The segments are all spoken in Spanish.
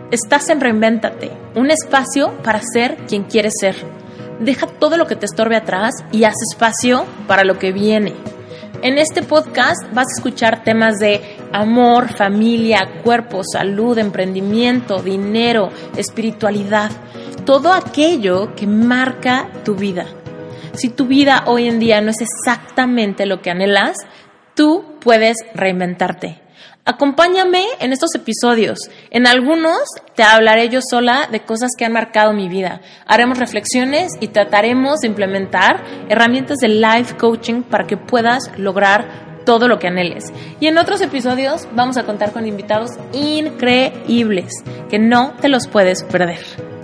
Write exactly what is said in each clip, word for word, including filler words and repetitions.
Estás en Reinvéntate, un espacio para ser quien quieres ser. Deja todo lo que te estorbe atrás y haz espacio para lo que viene. En este podcast vas a escuchar temas de amor, familia, cuerpo, salud, emprendimiento, dinero, espiritualidad. Todo aquello que marca tu vida. Si tu vida hoy en día no es exactamente lo que anhelas, tú puedes reinventarte. Acompáñame en estos episodios. En algunos te hablaré yo sola de cosas que han marcado mi vida. Haremos reflexiones y trataremos de implementar herramientas de life coaching para que puedas lograr todo lo que anheles. Y en otros episodios vamos a contar con invitados increíbles que no te los puedes perder.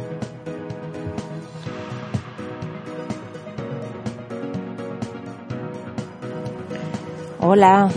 Hola.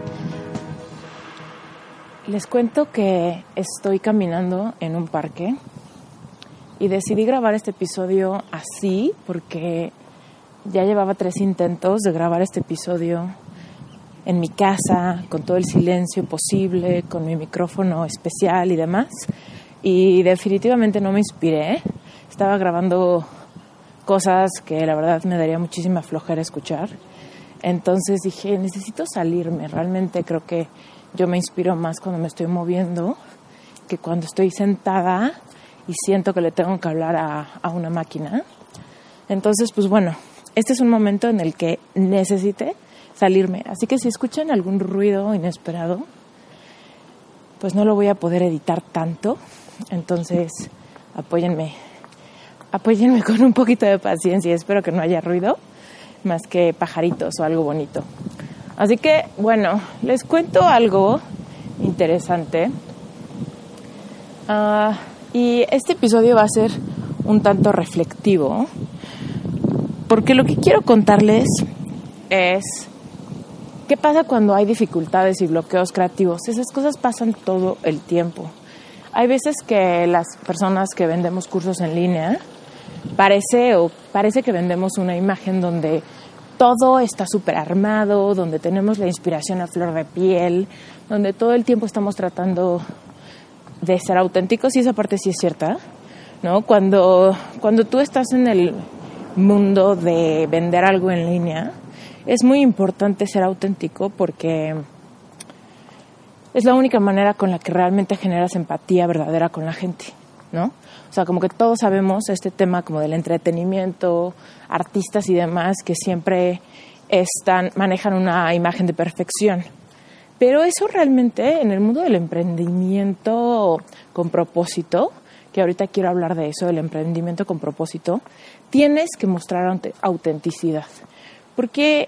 Les cuento que estoy caminando en un parque y decidí grabar este episodio así porque ya llevaba tres intentos de grabar este episodio en mi casa, con todo el silencio posible, con mi micrófono especial y demás. Y definitivamente no me inspiré. Estaba grabando cosas que la verdad me daría muchísima flojera escuchar. Entonces dije, necesito salirme. Realmente creo que yo me inspiro más cuando me estoy moviendo que cuando estoy sentada y siento que le tengo que hablar a, a una máquina. Entonces, pues bueno, este es un momento en el que necesité salirme. Así que si escuchan algún ruido inesperado, pues no lo voy a poder editar tanto. Entonces, apóyenme, apóyenme con un poquito de paciencia. Espero que no haya ruido, más que pajaritos o algo bonito. Así que, bueno, les cuento algo interesante. Uh, y este episodio va a ser un tanto reflectivo, porque lo que quiero contarles es qué pasa cuando hay dificultades y bloqueos creativos. Esas cosas pasan todo el tiempo. Hay veces que las personas que vendemos cursos en línea parece o parece que vendemos una imagen donde todo está súper armado, donde tenemos la inspiración a flor de piel, donde todo el tiempo estamos tratando de ser auténticos, y esa parte sí es cierta, ¿no? Cuando, cuando tú estás en el mundo de vender algo en línea, es muy importante ser auténtico porque es la única manera con la que realmente generas empatía verdadera con la gente, ¿no? O sea, como que todos sabemos este tema como del entretenimiento, artistas y demás que siempre están, manejan una imagen de perfección. Pero eso realmente en el mundo del emprendimiento con propósito, que ahorita quiero hablar de eso, del emprendimiento con propósito, tienes que mostrar autenticidad. Porque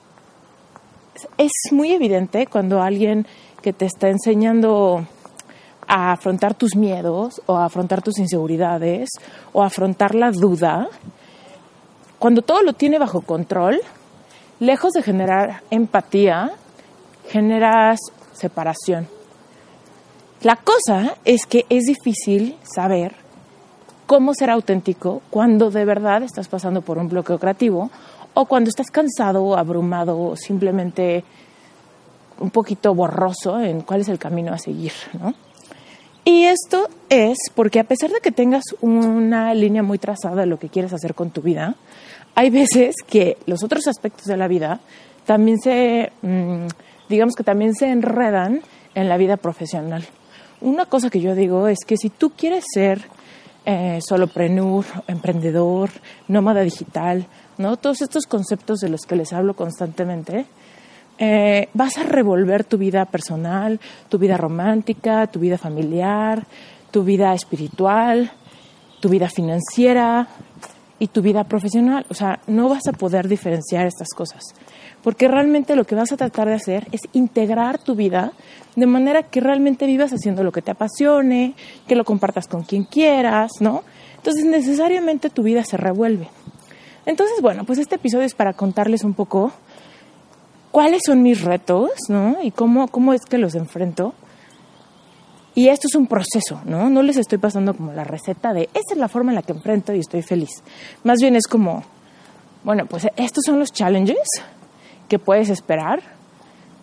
es muy evidente cuando alguien que te está enseñando a afrontar tus miedos o a afrontar tus inseguridades o a afrontar la duda, cuando todo lo tiene bajo control, lejos de generar empatía, generas separación. La cosa es que es difícil saber cómo ser auténtico cuando de verdad estás pasando por un bloqueo creativo o cuando estás cansado, abrumado o simplemente un poquito borroso en cuál es el camino a seguir, ¿no? Y esto es porque a pesar de que tengas una línea muy trazada de lo que quieres hacer con tu vida, hay veces que los otros aspectos de la vida también se, digamos que también se enredan en la vida profesional. Una cosa que yo digo es que si tú quieres ser eh, solopreneur, emprendedor, nómada digital, ¿no? Todos estos conceptos de los que les hablo constantemente, Eh, vas a revolver tu vida personal, tu vida romántica, tu vida familiar, tu vida espiritual, tu vida financiera y tu vida profesional. O sea, no vas a poder diferenciar estas cosas, porque realmente lo que vas a tratar de hacer es integrar tu vida de manera que realmente vivas haciendo lo que te apasione, que lo compartas con quien quieras, ¿no? Entonces, necesariamente tu vida se revuelve. Entonces, bueno, pues este episodio es para contarles un poco cuáles son mis retos, ¿no? Y cómo, cómo es que los enfrento. Y esto es un proceso, ¿no? No les estoy pasando como la receta de esta es la forma en la que enfrento y estoy feliz. Más bien es como, bueno, pues estos son los challenges que puedes esperar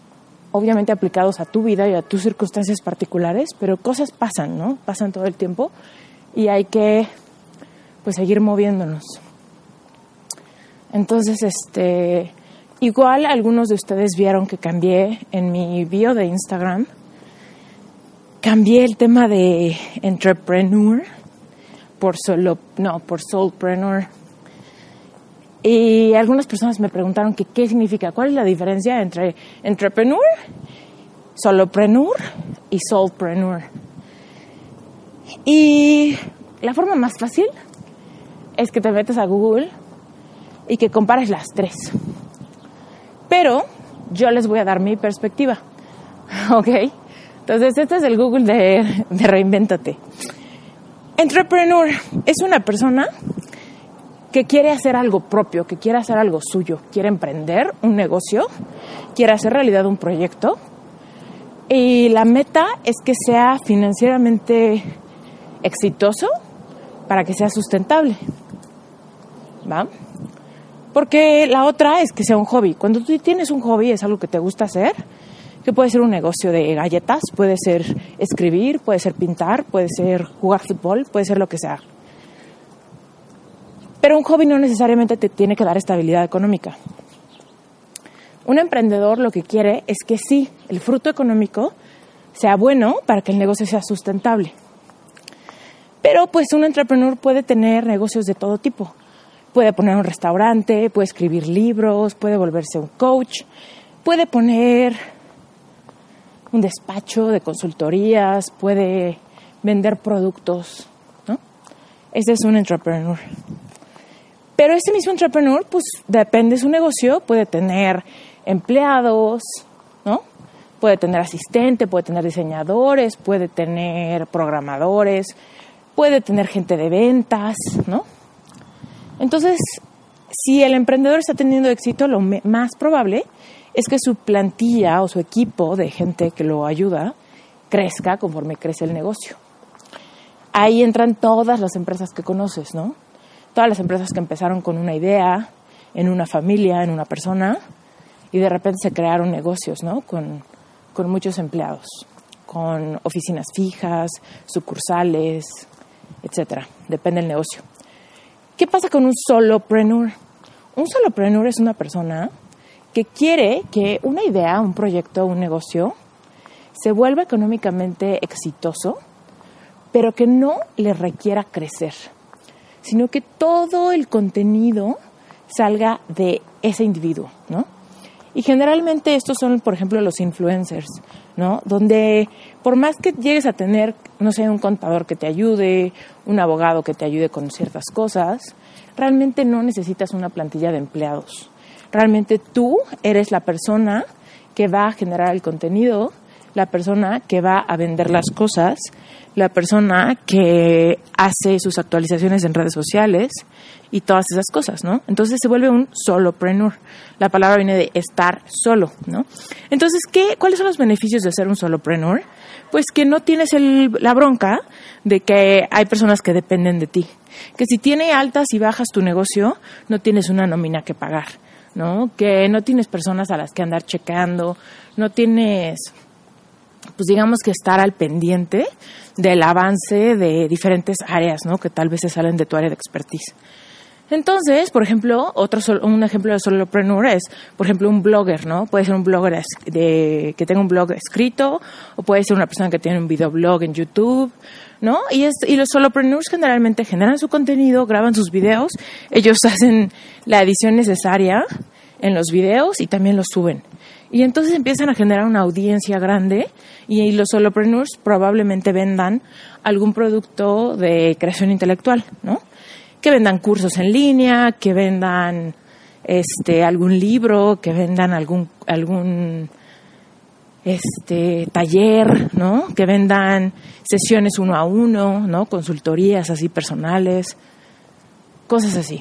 obviamente aplicados a tu vida y a tus circunstancias particulares, pero cosas pasan, ¿no? Pasan todo el tiempo y hay que, pues, seguir moviéndonos. Entonces, este, igual algunos de ustedes vieron que cambié en mi bio de Instagram, cambié el tema de entrepreneur por solo, no, por soulpreneur. Y algunas personas me preguntaron que qué significa, cuál es la diferencia entre entrepreneur, solopreneur y soulpreneur. Y la forma más fácil es que te metes a Google y que compares las tres. Pero yo les voy a dar mi perspectiva, ¿ok? Entonces, este es el Google de, de Reinvéntate. Entrepreneur es una persona que quiere hacer algo propio, que quiere hacer algo suyo, quiere emprender un negocio, quiere hacer realidad un proyecto y la meta es que sea financieramente exitoso para que sea sustentable, ¿va? Porque la otra es que sea un hobby. Cuando tú tienes un hobby, es algo que te gusta hacer, que puede ser un negocio de galletas, puede ser escribir, puede ser pintar, puede ser jugar fútbol, puede ser lo que sea. Pero un hobby no necesariamente te tiene que dar estabilidad económica. Un emprendedor lo que quiere es que sí, el fruto económico sea bueno para que el negocio sea sustentable. Pero pues un entrepreneur puede tener negocios de todo tipo. Puede poner un restaurante, puede escribir libros, puede volverse un coach, puede poner un despacho de consultorías, puede vender productos, ¿no? Ese es un entrepreneur. Pero ese mismo entrepreneur, pues depende de su negocio, puede tener empleados, ¿no? Puede tener asistente, puede tener diseñadores, puede tener programadores, puede tener gente de ventas, ¿no? Entonces, si el emprendedor está teniendo éxito, lo más probable es que su plantilla o su equipo de gente que lo ayuda crezca conforme crece el negocio. Ahí entran todas las empresas que conoces, ¿no? Todas las empresas que empezaron con una idea, en una familia, en una persona, y de repente se crearon negocios, ¿no? Con, con muchos empleados, con oficinas fijas, sucursales, etcétera. Depende del negocio. ¿Qué pasa con un solopreneur? Un solopreneur es una persona que quiere que una idea, un proyecto, un negocio se vuelva económicamente exitoso, pero que no le requiera crecer, sino que todo el contenido salga de ese individuo, ¿no? Y generalmente estos son, por ejemplo, los influencers, ¿no? Donde por más que llegues a tener, no sé, un contador que te ayude, un abogado que te ayude con ciertas cosas, realmente no necesitas una plantilla de empleados. Realmente tú eres la persona que va a generar el contenido, la persona que va a vender las cosas, la persona que hace sus actualizaciones en redes sociales y todas esas cosas, ¿no? Entonces se vuelve un solopreneur. La palabra viene de estar solo, ¿no? Entonces, ¿qué, ¿cuáles son los beneficios de ser un solopreneur? Pues que no tienes el, la bronca de que hay personas que dependen de ti. Que si tiene altas y bajas tu negocio, no tienes una nómina que pagar, ¿no? Que no tienes personas a las que andar checando, no tienes, pues digamos que estar al pendiente del avance de diferentes áreas, ¿no? Que tal vez se salen de tu área de expertise. Entonces, por ejemplo, otro un ejemplo de solopreneur es, por ejemplo, un blogger, ¿no? Puede ser un blogger de, que tenga un blog escrito, o puede ser una persona que tiene un videoblog en YouTube, ¿no? Y, es, y los solopreneurs generalmente generan su contenido, graban sus videos, ellos hacen la edición necesaria en los videos y también los suben. Y entonces empiezan a generar una audiencia grande y los solopreneurs probablemente vendan algún producto de creación intelectual, ¿no? Que vendan cursos en línea, que vendan este algún libro, que vendan algún algún este taller, ¿no? Que vendan sesiones uno a uno, ¿no? Consultorías así personales, cosas así.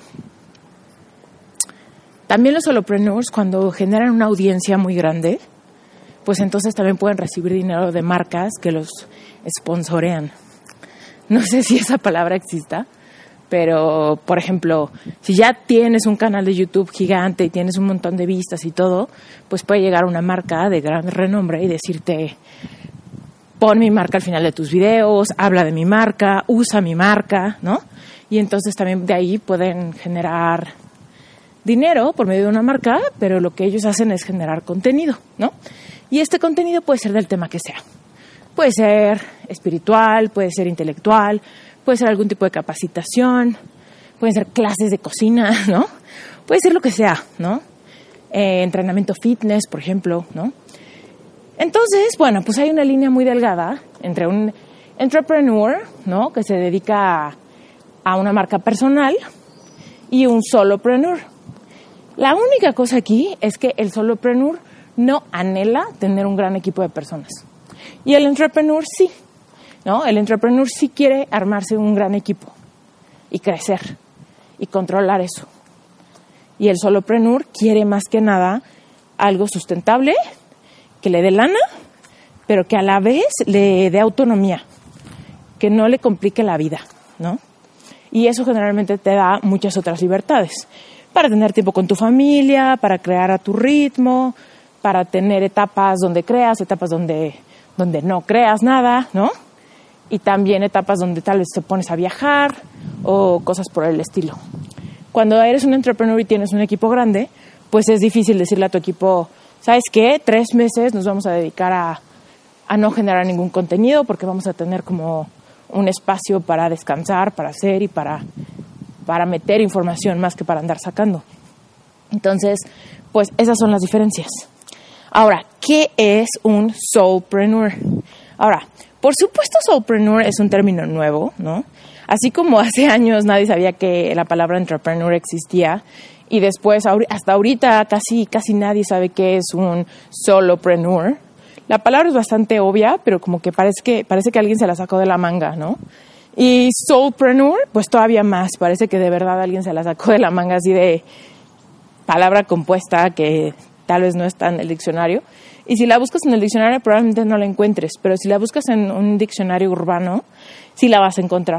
También los solopreneurs, cuando generan una audiencia muy grande, pues entonces también pueden recibir dinero de marcas que los sponsorean. No sé si esa palabra exista, Pero, por ejemplo, si ya tienes un canal de YouTube gigante y tienes un montón de vistas y todo, pues puede llegar una marca de gran renombre y decirte, pon mi marca al final de tus videos, habla de mi marca, usa mi marca, ¿no? Y entonces también de ahí pueden generar dinero por medio de una marca, pero lo que ellos hacen es generar contenido, ¿no? Y este contenido puede ser del tema que sea. Puede ser espiritual, puede ser intelectual, puede ser algún tipo de capacitación, pueden ser clases de cocina, ¿no? Puede ser lo que sea, ¿no? Eh, entrenamiento fitness, por ejemplo, ¿no? Entonces, bueno, pues hay una línea muy delgada entre un entrepreneur, ¿no? Que se dedica a, a una marca personal y un solopreneur. La única cosa aquí es que el solopreneur no anhela tener un gran equipo de personas. Y el entrepreneur sí, ¿no? El entrepreneur sí quiere armarse un gran equipo y crecer y controlar eso. Y el solopreneur quiere más que nada algo sustentable, que le dé lana, pero que a la vez le dé autonomía, que no le complique la vida, ¿no? Y eso generalmente te da muchas otras libertades, para tener tiempo con tu familia, para crear a tu ritmo, para tener etapas donde creas, etapas donde, donde no creas nada, ¿no? Y también etapas donde tal vez te pones a viajar o cosas por el estilo. Cuando eres un entrepreneur y tienes un equipo grande, pues es difícil decirle a tu equipo, ¿sabes qué? Tres meses nos vamos a dedicar a, a no generar ningún contenido porque vamos a tener como un espacio para descansar, para hacer y para, para meter información más que para andar sacando. Entonces, pues esas son las diferencias. Ahora, ¿qué es un soulpreneur? Ahora, por supuesto, soulpreneur es un término nuevo, ¿no? Así como hace años nadie sabía que la palabra entrepreneur existía y después, hasta ahorita, casi, casi nadie sabe qué es un solopreneur. La palabra es bastante obvia, pero como que parece que, parece que alguien se la sacó de la manga, ¿no? Y soulpreneur, pues todavía más, parece que de verdad alguien se la sacó de la manga así de palabra compuesta que tal vez no está en el diccionario. Y si la buscas en el diccionario probablemente no la encuentres, pero si la buscas en un diccionario urbano, sí la vas a encontrar.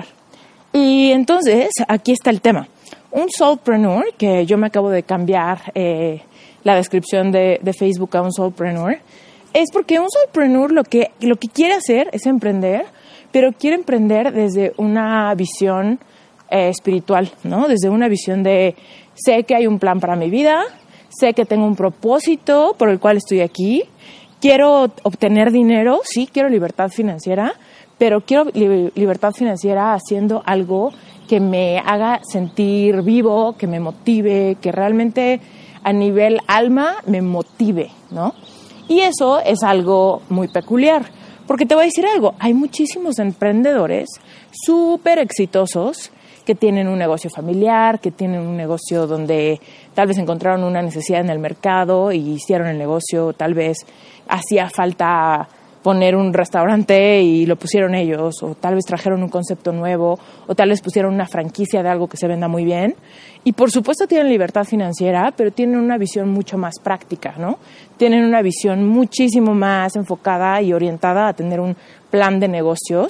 Y entonces, aquí está el tema. Un soulpreneur, que yo me acabo de cambiar eh, la descripción de, de Facebook a un soulpreneur, es porque un soulpreneur lo que, lo que quiere hacer es emprender, pero quiere emprender desde una visión eh, espiritual, ¿no? Desde una visión de, sé que hay un plan para mi vida, sé que tengo un propósito por el cual estoy aquí, quiero obtener dinero, sí, quiero libertad financiera, pero quiero li- libertad financiera haciendo algo que me haga sentir vivo, que me motive, que realmente a nivel alma me motive, ¿no? Y eso es algo muy peculiar, porque te voy a decir algo, hay muchísimos emprendedores súper exitosos que tienen un negocio familiar, que tienen un negocio donde tal vez encontraron una necesidad en el mercado y hicieron el negocio, tal vez hacía falta poner un restaurante y lo pusieron ellos, o tal vez trajeron un concepto nuevo, o tal vez pusieron una franquicia de algo que se venda muy bien. Y por supuesto tienen libertad financiera, pero tienen una visión mucho más práctica, ¿no? Tienen una visión muchísimo más enfocada y orientada a tener un plan de negocios.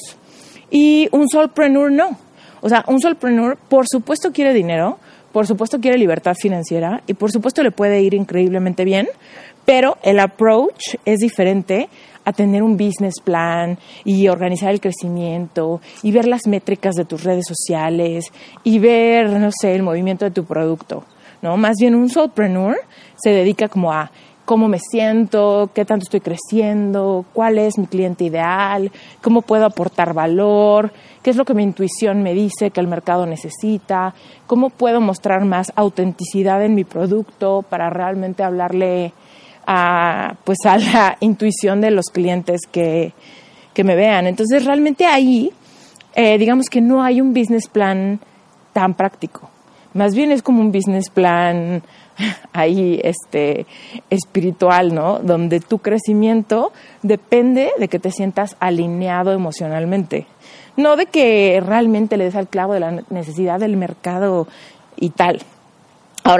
Y un soulpreneur no. O sea, un soulpreneur por supuesto quiere dinero, por supuesto quiere libertad financiera y por supuesto le puede ir increíblemente bien, pero el approach es diferente a tener un business plan y organizar el crecimiento y ver las métricas de tus redes sociales y ver, no sé, el movimiento de tu producto, ¿no? Más bien un soulpreneur se dedica como a cómo me siento, qué tanto estoy creciendo, cuál es mi cliente ideal, cómo puedo aportar valor, qué es lo que mi intuición me dice que el mercado necesita, cómo puedo mostrar más autenticidad en mi producto para realmente hablarle a, pues a la intuición de los clientes que, que me vean. Entonces, realmente ahí, eh, digamos que no hay un business plan tan práctico. Más bien es como un business plan ahí este, espiritual, ¿no? Donde tu crecimiento depende de que te sientas alineado emocionalmente. No de que realmente le des al clavo de la necesidad del mercado y tal. Ahora,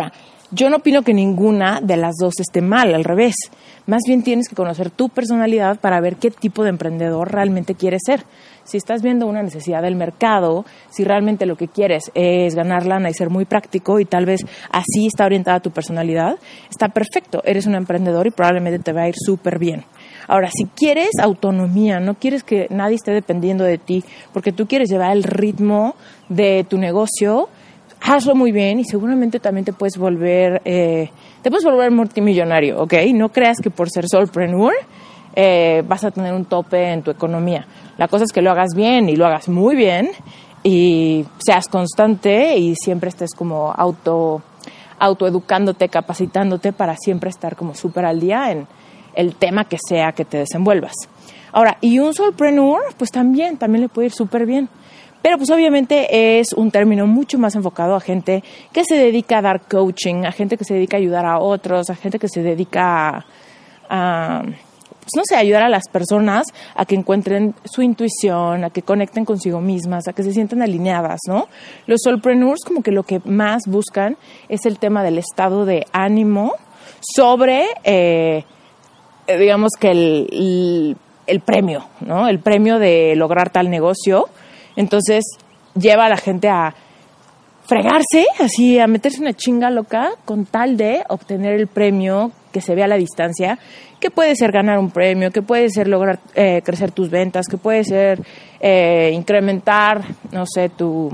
Yo no opino que ninguna de las dos esté mal, al revés. Más bien tienes que conocer tu personalidad para ver qué tipo de emprendedor realmente quieres ser. Si estás viendo una necesidad del mercado, si realmente lo que quieres es ganar lana y ser muy práctico y tal vez así está orientada tu personalidad, está perfecto. Eres un emprendedor y probablemente te va a ir súper bien. Ahora, si quieres autonomía, no quieres que nadie esté dependiendo de ti, porque tú quieres llevar el ritmo de tu negocio, hazlo muy bien y seguramente también te puedes volver, eh, te puedes volver multimillonario, ¿ok? No creas que por ser solopreneur eh, vas a tener un tope en tu economía. La cosa es que lo hagas bien y lo hagas muy bien y seas constante y siempre estés como auto, autoeducándote, capacitándote para siempre estar como súper al día en el tema que sea que te desenvuelvas. Ahora, y un solopreneur, pues también, también le puede ir súper bien. Pero pues obviamente es un término mucho más enfocado a gente que se dedica a dar coaching, a gente que se dedica a ayudar a otros, a gente que se dedica a, a pues no sé, ayudar a las personas a que encuentren su intuición, a que conecten consigo mismas, a que se sientan alineadas, ¿no? Los solopreneurs como que lo que más buscan es el tema del estado de ánimo sobre, eh, digamos que el, el, el premio, ¿no? El premio de lograr tal negocio. Entonces lleva a la gente a fregarse, así a meterse una chinga loca con tal de obtener el premio que se ve a la distancia, que puede ser ganar un premio, que puede ser lograr eh, crecer tus ventas, que puede ser eh, incrementar, no sé, tu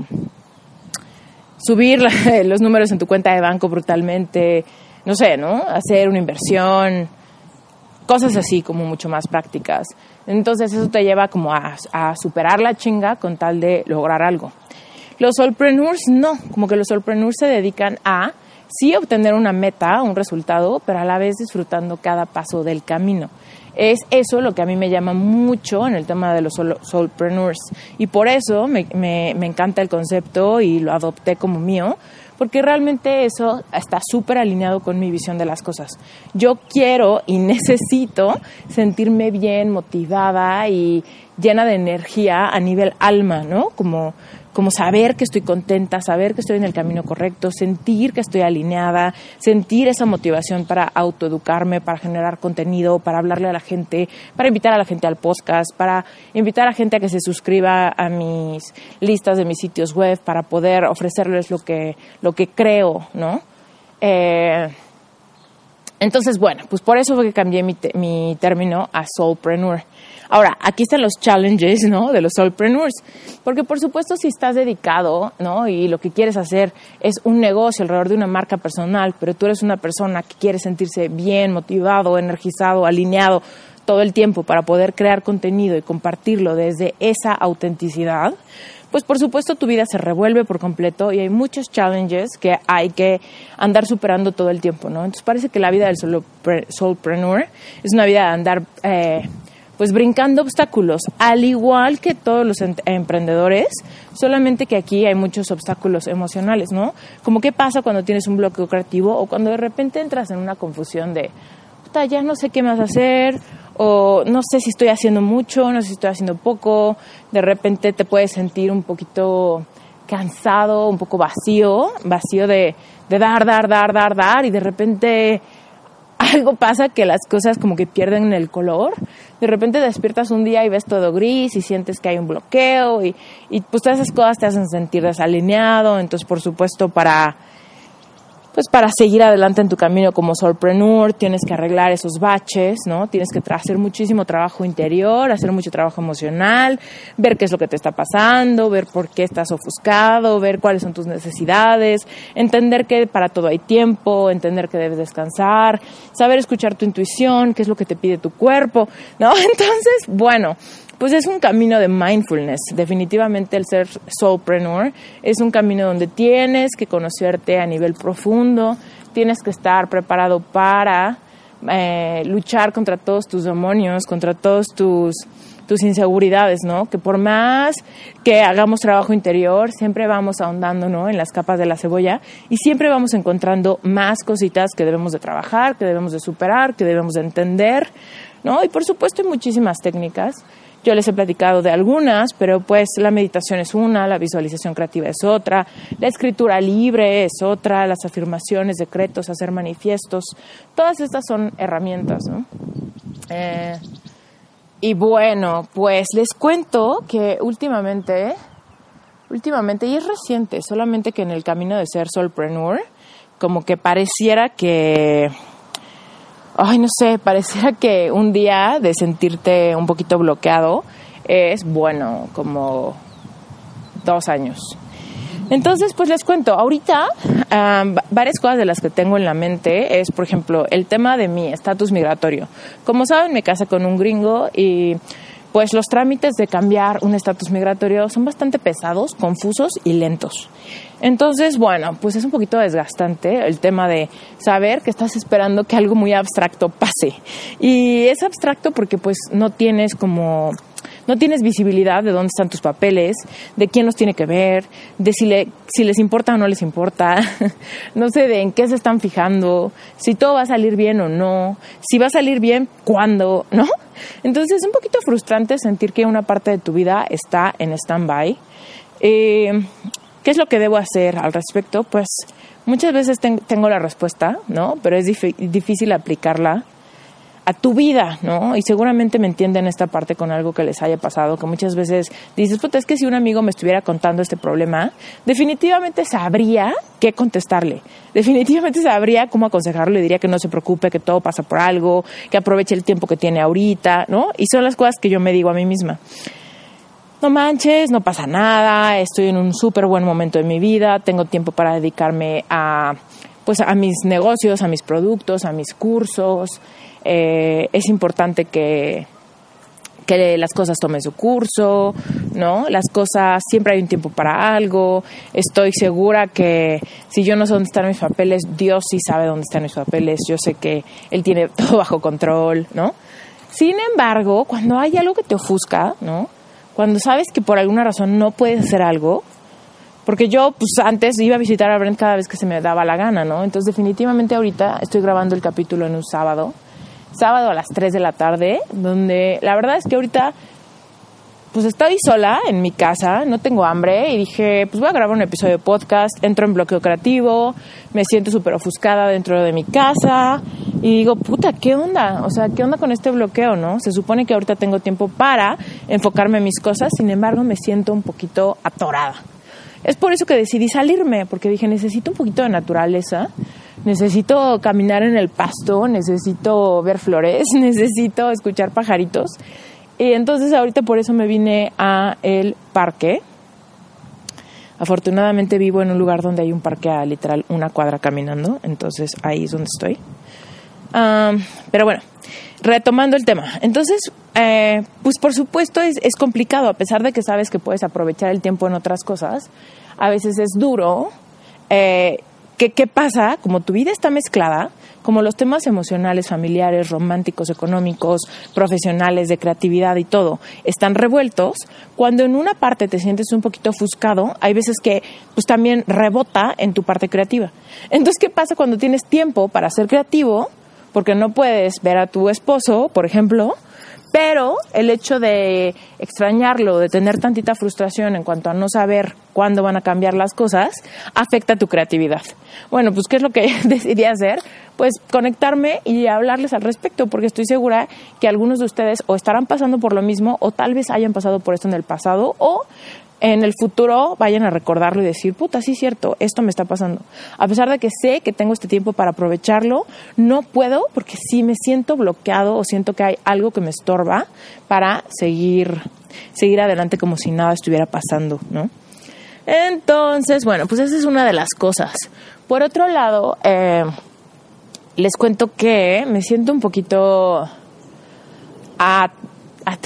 subir la, los números en tu cuenta de banco brutalmente, no sé, ¿no? Hacer una inversión, cosas así como mucho más prácticas. Entonces eso te lleva como a, a superar la chinga con tal de lograr algo. Los solopreneurs no, como que los solopreneurs se dedican a sí obtener una meta, un resultado, pero a la vez disfrutando cada paso del camino. Es eso lo que a mí me llama mucho en el tema de los sol- solopreneurs y por eso me, me, me encanta el concepto y lo adopté como mío, porque realmente eso está súper alineado con mi visión de las cosas. Yo quiero y necesito sentirme bien, motivada y llena de energía a nivel alma, ¿no? Como, como saber que estoy contenta, saber que estoy en el camino correcto, sentir que estoy alineada, sentir esa motivación para autoeducarme, para generar contenido, para hablarle a la gente, para invitar a la gente al podcast, para invitar a gente a que se suscriba a mis listas de mis sitios web, para poder ofrecerles lo que, lo que creo, ¿no? Eh, entonces, bueno, pues por eso fue que cambié mi, te- mi término a solopreneur. Ahora, aquí están los challenges, ¿no? De los solopreneurs. Porque, por supuesto, si estás dedicado, ¿no? Y lo que quieres hacer es un negocio alrededor de una marca personal, pero tú eres una persona que quiere sentirse bien, motivado, energizado, alineado todo el tiempo para poder crear contenido y compartirlo desde esa autenticidad, pues por supuesto tu vida se revuelve por completo y hay muchos challenges que hay que andar superando todo el tiempo, ¿no? Entonces parece que la vida del solopre- solopreneur es una vida de andar eh, pues brincando obstáculos, al igual que todos los em- emprendedores, solamente que aquí hay muchos obstáculos emocionales, ¿no? Como qué pasa cuando tienes un bloqueo creativo o cuando de repente entras en una confusión de, puta, ya no sé qué más hacer, o no sé si estoy haciendo mucho, no sé si estoy haciendo poco, de repente te puedes sentir un poquito cansado, un poco vacío, vacío de, de dar, dar, dar, dar, dar, y de repente algo pasa que las cosas como que pierden el color. De repente despiertas un día y ves todo gris y sientes que hay un bloqueo y, y pues todas esas cosas te hacen sentir desalineado. Entonces, por supuesto, para pues para seguir adelante en tu camino como solopreneur tienes que arreglar esos baches, ¿no? Tienes que tra- hacer muchísimo trabajo interior, hacer mucho trabajo emocional, ver qué es lo que te está pasando, ver por qué estás ofuscado, ver cuáles son tus necesidades, entender que para todo hay tiempo, entender que debes descansar, saber escuchar tu intuición, qué es lo que te pide tu cuerpo, ¿no? Entonces, bueno, pues es un camino de mindfulness. Definitivamente el ser solopreneur es un camino donde tienes que conocerte a nivel profundo, tienes que estar preparado para eh, luchar contra todos tus demonios, contra todos tus, tus inseguridades, ¿no? Que por más que hagamos trabajo interior, siempre vamos ahondando, ¿no? En las capas de la cebolla y siempre vamos encontrando más cositas que debemos de trabajar, que debemos de superar, que debemos de entender, ¿no? Y por supuesto hay muchísimas técnicas Yo les he platicado de algunas, pero pues la meditación es una, la visualización creativa es otra, la escritura libre es otra, las afirmaciones, decretos, hacer manifiestos, todas estas son herramientas, ¿no? Eh, y bueno, pues les cuento que últimamente, últimamente, y es reciente, solamente que en el camino de ser solopreneur, como que pareciera que... Ay, no sé, pareciera que un día de sentirte un poquito bloqueado es, bueno, como dos años. Entonces, pues les cuento, ahorita um, varias cosas de las que tengo en la mente es, por ejemplo, el tema de mi estatus migratorio. Como saben, me casé con un gringo y pues los trámites de cambiar un estatus migratorio son bastante pesados, confusos y lentos. Entonces, bueno, pues es un poquito desgastante el tema de saber que estás esperando que algo muy abstracto pase. Y es abstracto porque pues no tienes como... No tienes visibilidad de dónde están tus papeles, de quién los tiene que ver, de si, le, si les importa o no les importa, no sé de en qué se están fijando, si todo va a salir bien o no, si va a salir bien, cuándo, ¿no? Entonces es un poquito frustrante sentir que una parte de tu vida está en stand-by. Eh, ¿Qué es lo que debo hacer al respecto? Pues muchas veces ten, tengo la respuesta, ¿no? Pero es dif- difícil aplicarla a tu vida, ¿no? Y seguramente me entienden esta parte con algo que les haya pasado, que muchas veces dices, puta, es que si un amigo me estuviera contando este problema, definitivamente sabría qué contestarle, definitivamente sabría cómo aconsejarlo, le diría que no se preocupe, que todo pasa por algo, que aproveche el tiempo que tiene ahorita, ¿no? Y son las cosas que yo me digo a mí misma. No manches, no pasa nada, estoy en un súper buen momento de mi vida, tengo tiempo para dedicarme a, pues, a mis negocios, a mis productos, a mis cursos. Eh, es importante que, que las cosas tomen su curso, ¿no? Las cosas, siempre hay un tiempo para algo. Estoy segura que si yo no sé dónde están mis papeles, Dios sí sabe dónde están mis papeles. Yo sé que Él tiene todo bajo control, ¿no? Sin embargo, cuando hay algo que te ofusca, ¿no? Cuando sabes que por alguna razón no puedes hacer algo, porque yo, pues, antes iba a visitar a Brent cada vez que se me daba la gana, ¿no? Entonces, definitivamente ahorita estoy grabando el capítulo en un sábado, sábado a las tres de la tarde, donde la verdad es que ahorita pues estoy sola en mi casa, no tengo hambre y dije, pues voy a grabar un episodio de podcast, entro en bloqueo creativo, me siento súper ofuscada dentro de mi casa y digo, puta, ¿qué onda? O sea, ¿qué onda con este bloqueo, no? Se supone que ahorita tengo tiempo para enfocarme en mis cosas, sin embargo me siento un poquito atorada. Es por eso que decidí salirme, porque dije, necesito un poquito de naturaleza, necesito caminar en el pasto, necesito ver flores, necesito escuchar pajaritos. Y entonces ahorita por eso me vine a el parque. Afortunadamente vivo en un lugar donde hay un parque a literal una cuadra caminando, entonces ahí es donde estoy. Um, pero bueno, retomando el tema. Entonces, eh, pues por supuesto es, es complicado, a pesar de que sabes que puedes aprovechar el tiempo en otras cosas. A veces es duro. Eh, ¿qué, ¿Qué pasa? Como tu vida está mezclada, como los temas emocionales, familiares, románticos, económicos, profesionales, de creatividad y todo, están revueltos, cuando en una parte te sientes un poquito ofuscado, hay veces que pues también rebota en tu parte creativa. Entonces, ¿qué pasa cuando tienes tiempo para ser creativo? Porque no puedes ver a tu esposo, por ejemplo, pero el hecho de extrañarlo, de tener tantita frustración en cuanto a no saber cuándo van a cambiar las cosas, afecta tu creatividad. Bueno, pues ¿qué es lo que decidí hacer? Pues conectarme y hablarles al respecto, porque estoy segura que algunos de ustedes o estarán pasando por lo mismo o tal vez hayan pasado por esto en el pasado o en el futuro vayan a recordarlo y decir, puta, sí es cierto, esto me está pasando. A pesar de que sé que tengo este tiempo para aprovecharlo, no puedo porque sí me siento bloqueado o siento que hay algo que me estorba para seguir, seguir adelante como si nada estuviera pasando, ¿no? Entonces, bueno, pues esa es una de las cosas. Por otro lado, eh, les cuento que me siento un poquito a, a,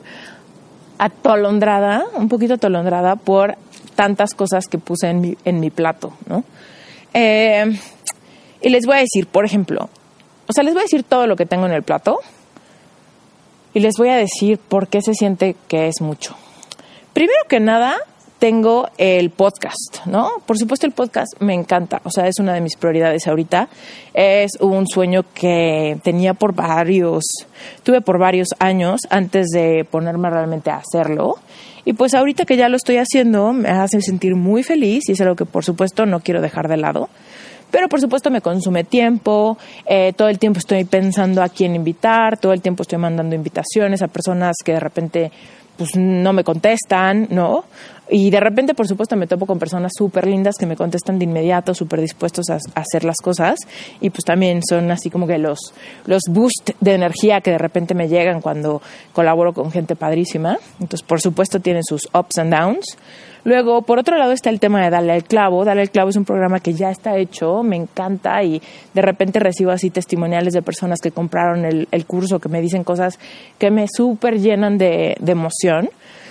atolondrada, un poquito atolondrada por tantas cosas que puse en mi, en mi plato, ¿no? Eh, y les voy a decir, por ejemplo, o sea, les voy a decir todo lo que tengo en el plato y les voy a decir por qué se siente que es mucho. Primero que nada, tengo el podcast, ¿no? Por supuesto el podcast me encanta, o sea, es una de mis prioridades ahorita. Es un sueño que tenía por varios, tuve por varios años antes de ponerme realmente a hacerlo. Y pues ahorita que ya lo estoy haciendo, me hace sentir muy feliz y es algo que por supuesto no quiero dejar de lado. Pero por supuesto me consume tiempo, eh, todo el tiempo estoy pensando a quién invitar, todo el tiempo estoy mandando invitaciones a personas que de repente pues no me contestan, ¿no? Y de repente, por supuesto, me topo con personas súper lindas que me contestan de inmediato, súper dispuestos a, a hacer las cosas. Y pues también son así como que los, los boosts de energía que de repente me llegan cuando colaboro con gente padrísima. Entonces, por supuesto, tienen sus ups and downs. Luego, por otro lado, está el tema de Dale al Clavo. Dale al Clavo es un programa que ya está hecho, me encanta y de repente recibo así testimoniales de personas que compraron el, el curso, que me dicen cosas que me súper llenan de, de emoción.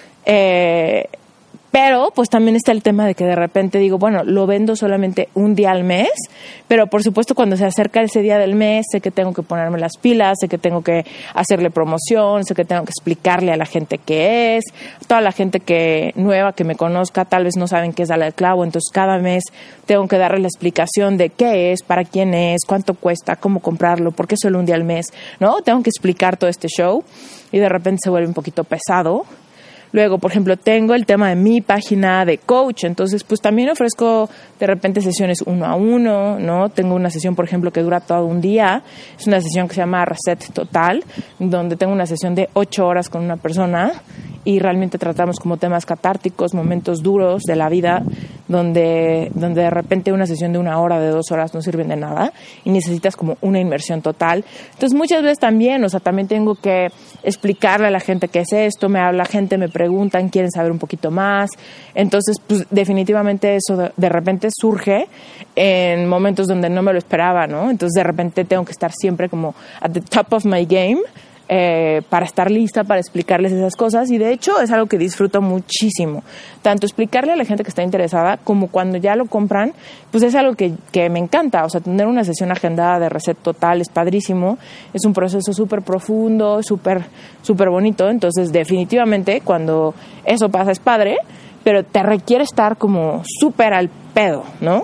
Eh... Pero pues también está el tema de que de repente digo, bueno, lo vendo solamente un día al mes, pero por supuesto cuando se acerca ese día del mes sé que tengo que ponerme las pilas, sé que tengo que hacerle promoción, sé que tengo que explicarle a la gente qué es, toda la gente que nueva que me conozca tal vez no saben qué es Dale al Clavo, entonces cada mes tengo que darle la explicación de qué es, para quién es, cuánto cuesta, cómo comprarlo, por qué solo un día al mes, ¿no? Tengo que explicar todo este show y de repente se vuelve un poquito pesado. Luego, por ejemplo, tengo el tema de mi página de coach, entonces pues también ofrezco de repente sesiones uno a uno, ¿no? Tengo una sesión, por ejemplo, que dura todo un día, es una sesión que se llama Reset Total, donde tengo una sesión de ocho horas con una persona y realmente tratamos como temas catárticos, momentos duros de la vida, donde, donde de repente una sesión de una hora, de dos horas no sirven de nada y necesitas como una inmersión total. Entonces muchas veces también, o sea, también tengo que explicarle a la gente qué es esto, me habla gente, me preguntan, quieren saber un poquito más. Entonces, pues definitivamente eso de, de repente surge en momentos donde no me lo esperaba, ¿no? Entonces de repente tengo que estar siempre como at the top of my game, Eh, para estar lista, para explicarles esas cosas y de hecho es algo que disfruto muchísimo, tanto explicarle a la gente que está interesada como cuando ya lo compran, pues es algo que, que me encanta, o sea, tener una sesión agendada de Reset Total es padrísimo, es un proceso súper profundo, súper súper bonito, entonces definitivamente cuando eso pasa es padre, pero te requiere estar como súper al pedo, ¿no?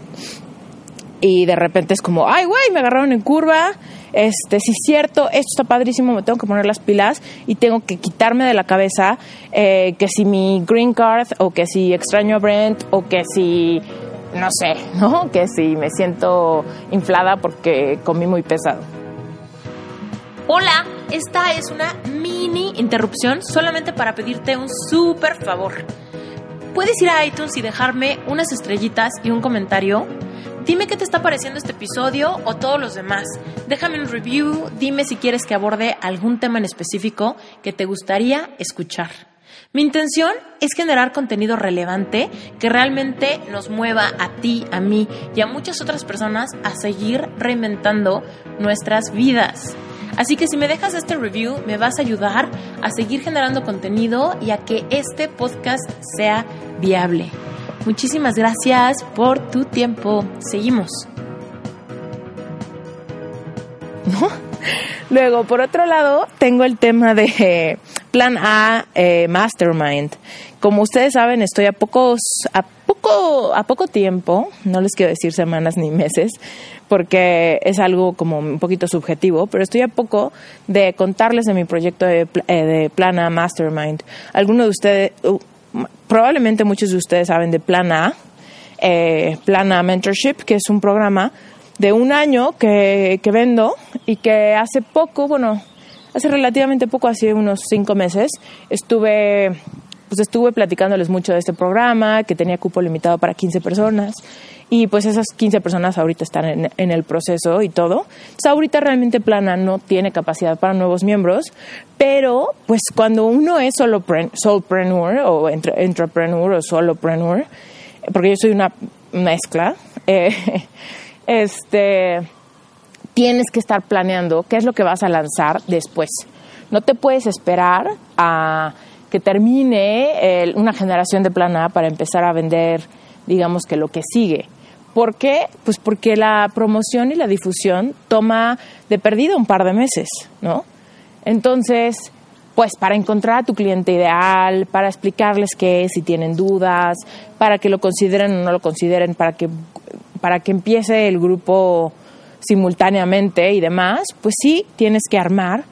Y de repente es como, ay, güey, me agarraron en curva, este, sí es cierto, esto está padrísimo, me tengo que poner las pilas y tengo que quitarme de la cabeza eh, que si mi green card o que si extraño a Brent o que si, no sé, ¿no? Que si me siento inflada porque comí muy pesado. Hola, esta es una mini interrupción solamente para pedirte un súper favor. ¿Puedes ir a iTunes y dejarme unas estrellitas y un comentario? Dime qué te está pareciendo este episodio o todos los demás. Déjame un review, dime si quieres que aborde algún tema en específico que te gustaría escuchar. Mi intención es generar contenido relevante que realmente nos mueva a ti, a mí y a muchas otras personas a seguir reinventando nuestras vidas. Así que si me dejas este review, me vas a ayudar a seguir generando contenido y a que este podcast sea viable. Muchísimas gracias por tu tiempo. Seguimos. ¿No? Luego, por otro lado, tengo el tema de eh, Plan A eh, Mastermind. Como ustedes saben, estoy a pocos, a poco, a poco tiempo, no les quiero decir semanas ni meses, porque es algo como un poquito subjetivo, pero estoy a poco de contarles de mi proyecto de, eh, de Plan A Mastermind. Algunos de ustedes, uh, probablemente muchos de ustedes saben de Plan A, eh, Plan A Mentorship, que es un programa de un año que, que vendo y que hace poco, bueno, hace relativamente poco, hace unos cinco meses, estuve, pues estuve platicándoles mucho de este programa, que tenía cupo limitado para quince personas y pues esas quince personas ahorita están en, en el proceso y todo. Entonces ahorita realmente Plan A no tiene capacidad para nuevos miembros, pero pues cuando uno es solopren, solopreneur o entre, entrepreneur o solopreneur, porque yo soy una mezcla, eh, este, tienes que estar planeando qué es lo que vas a lanzar después. No te puedes esperar a que termine el, una generación de Plan A para empezar a vender, digamos que lo que sigue. ¿Por qué? Pues porque la promoción y la difusión toma de perdida un par de meses, ¿no? Entonces, pues para encontrar a tu cliente ideal, para explicarles qué es si tienen dudas, para que lo consideren o no lo consideren, para que, para que empiece el grupo simultáneamente y demás, pues sí tienes que armar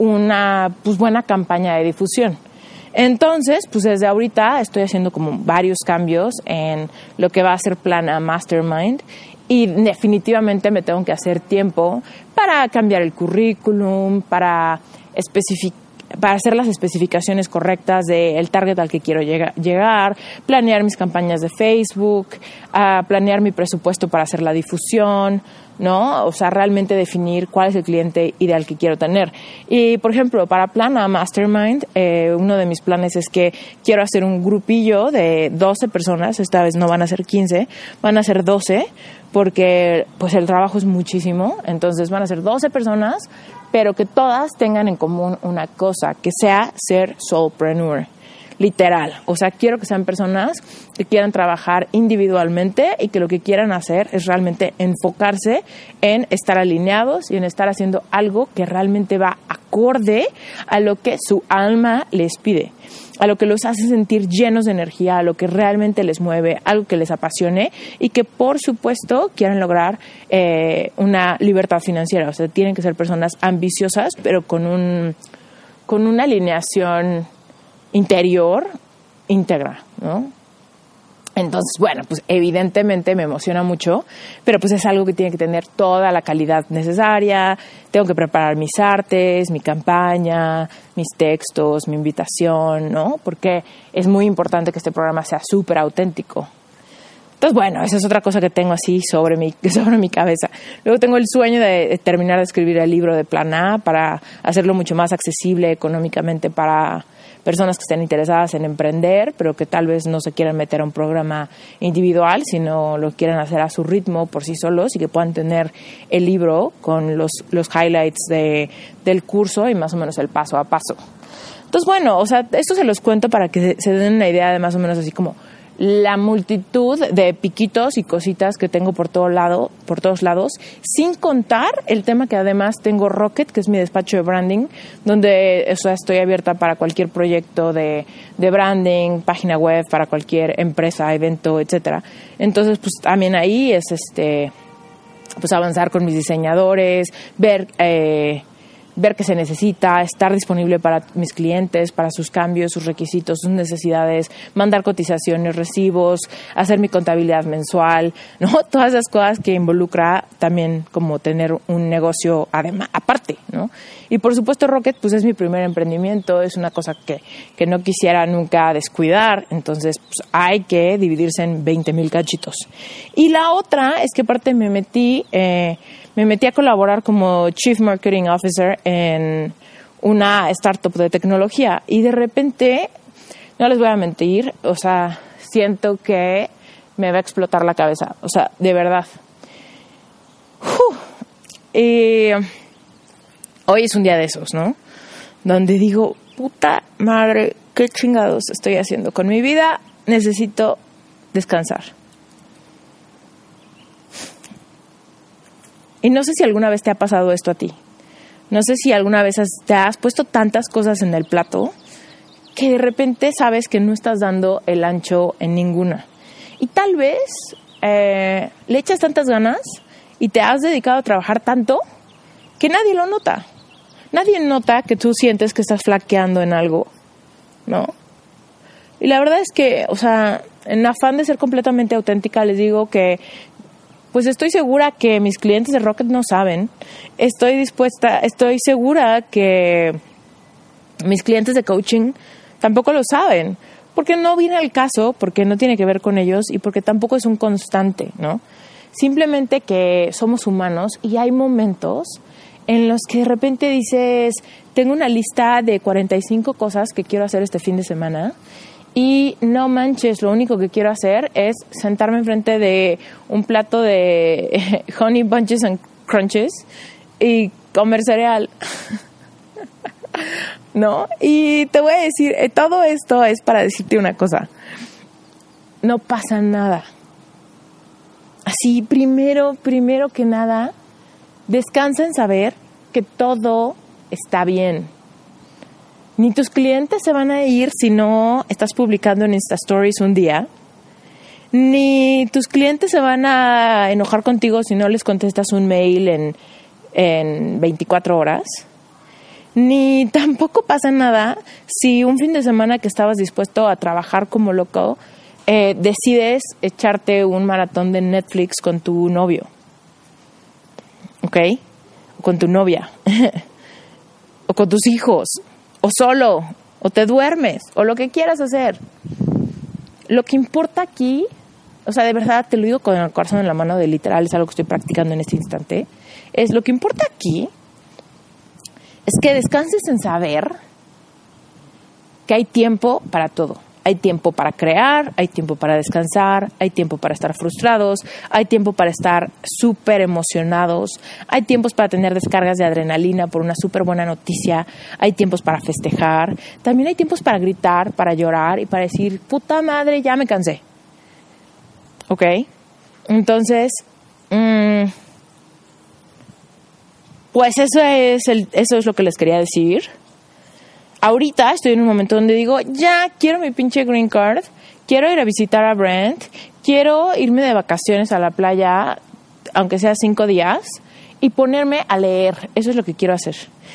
una pues buena campaña de difusión. Entonces, pues desde ahorita estoy haciendo como varios cambios en lo que va a ser Plana Mastermind y definitivamente me tengo que hacer tiempo para cambiar el currículum, para especificar para hacer las especificaciones correctas del target al que quiero llega, llegar, planear mis campañas de Facebook, uh, planear mi presupuesto para hacer la difusión, ¿no? O sea, realmente definir cuál es el cliente ideal que quiero tener. Y, por ejemplo, para Plana Mastermind, eh, uno de mis planes es que quiero hacer un grupillo de doce personas, esta vez no van a ser quince, van a ser doce, porque pues el trabajo es muchísimo, entonces van a ser doce personas, pero que todas tengan en común una cosa, que sea ser soulpreneur, literal. O sea, quiero que sean personas que quieran trabajar individualmente y que lo que quieran hacer es realmente enfocarse en estar alineados y en estar haciendo algo que realmente va acorde a lo que su alma les pide, a lo que los hace sentir llenos de energía, a lo que realmente les mueve, algo que les apasione y que, por supuesto, quieran lograr eh, una libertad financiera. O sea, tienen que ser personas ambiciosas, pero con un con una alineación interior íntegra, ¿no? Entonces, bueno, pues evidentemente me emociona mucho, pero pues es algo que tiene que tener toda la calidad necesaria. Tengo que preparar mis artes, mi campaña, mis textos, mi invitación, ¿no? Porque es muy importante que este programa sea súper auténtico. Entonces, bueno, esa es otra cosa que tengo así sobre mi, sobre mi cabeza. Luego tengo el sueño de terminar de escribir el libro de Plana para hacerlo mucho más accesible económicamente para personas que estén interesadas en emprender, pero que tal vez no se quieran meter a un programa individual, sino lo quieran hacer a su ritmo por sí solos y que puedan tener el libro con los, los highlights de, del curso y más o menos el paso a paso. Entonces, bueno, o sea, esto se los cuento para que se, se den una idea de más o menos así como la multitud de piquitos y cositas que tengo por todo lado, por todos lados, sin contar el tema que además tengo Rocket, que es mi despacho de branding, donde o sea, estoy abierta para cualquier proyecto de, de branding, página web, para cualquier empresa, evento, etcétera. Entonces, pues también ahí es este, pues avanzar con mis diseñadores, ver eh, ver qué se necesita, estar disponible para mis clientes, para sus cambios, sus requisitos, sus necesidades, mandar cotizaciones, recibos, hacer mi contabilidad mensual, ¿no? Todas esas cosas que involucra también como tener un negocio además, aparte, ¿no? Y por supuesto Rocket, pues es mi primer emprendimiento, es una cosa que, que no quisiera nunca descuidar, entonces pues hay que dividirse en veinte mil cachitos. Y la otra es que aparte me metí... Eh, Me metí a colaborar como Chief Marketing Officer en una startup de tecnología y de repente, no les voy a mentir, o sea, siento que me va a explotar la cabeza, o sea, de verdad. Uf. Y hoy es un día de esos, ¿no? Donde digo, puta madre, qué chingados estoy haciendo con mi vida, necesito descansar. Y no sé si alguna vez te ha pasado esto a ti. No sé si alguna vez has, te has puesto tantas cosas en el plato que de repente sabes que no estás dando el ancho en ninguna. Y tal vez eh, le echas tantas ganas y te has dedicado a trabajar tanto que nadie lo nota. Nadie nota que tú sientes que estás flaqueando en algo, ¿no? Y la verdad es que, o sea, en afán de ser completamente auténtica, les digo que pues estoy segura que mis clientes de Rocket no saben. Estoy dispuesta, estoy segura que mis clientes de coaching tampoco lo saben, porque no viene al caso, porque no tiene que ver con ellos y porque tampoco es un constante, ¿no? Simplemente que somos humanos y hay momentos en los que de repente dices, tengo una lista de cuarenta y cinco cosas que quiero hacer este fin de semana. Y no manches, lo único que quiero hacer es sentarme enfrente de un plato de Honey Bunches and Crunches y comer cereal, ¿no? Y te voy a decir, todo esto es para decirte una cosa. No pasa nada. Así, primero, primero que nada, descansa en saber que todo está bien. Ni tus clientes se van a ir si no estás publicando en Insta Stories un día. Ni tus clientes se van a enojar contigo si no les contestas un mail en, en veinticuatro horas. Ni tampoco pasa nada si un fin de semana que estabas dispuesto a trabajar como loco, eh, decides echarte un maratón de Netflix con tu novio. ¿Ok? O con tu novia. O con tus hijos. O solo, o te duermes, o lo que quieras hacer. Lo que importa aquí, o sea, de verdad te lo digo con el corazón en la mano, de literal, es algo que estoy practicando en este instante, es lo que importa aquí es que descanses en saber que hay tiempo para todo. Hay tiempo para crear, hay tiempo para descansar, hay tiempo para estar frustrados, hay tiempo para estar súper emocionados, hay tiempos para tener descargas de adrenalina por una súper buena noticia, hay tiempos para festejar, también hay tiempos para gritar, para llorar y para decir, puta madre, ya me cansé. ¿Ok? Entonces, mmm, pues eso es, el, eso es lo que les quería decir. Ahorita estoy en un momento donde digo, ya quiero mi pinche green card, quiero ir a visitar a Brent, quiero irme de vacaciones a la playa, aunque sea cinco días, y ponerme a leer. Eso es lo que quiero hacer.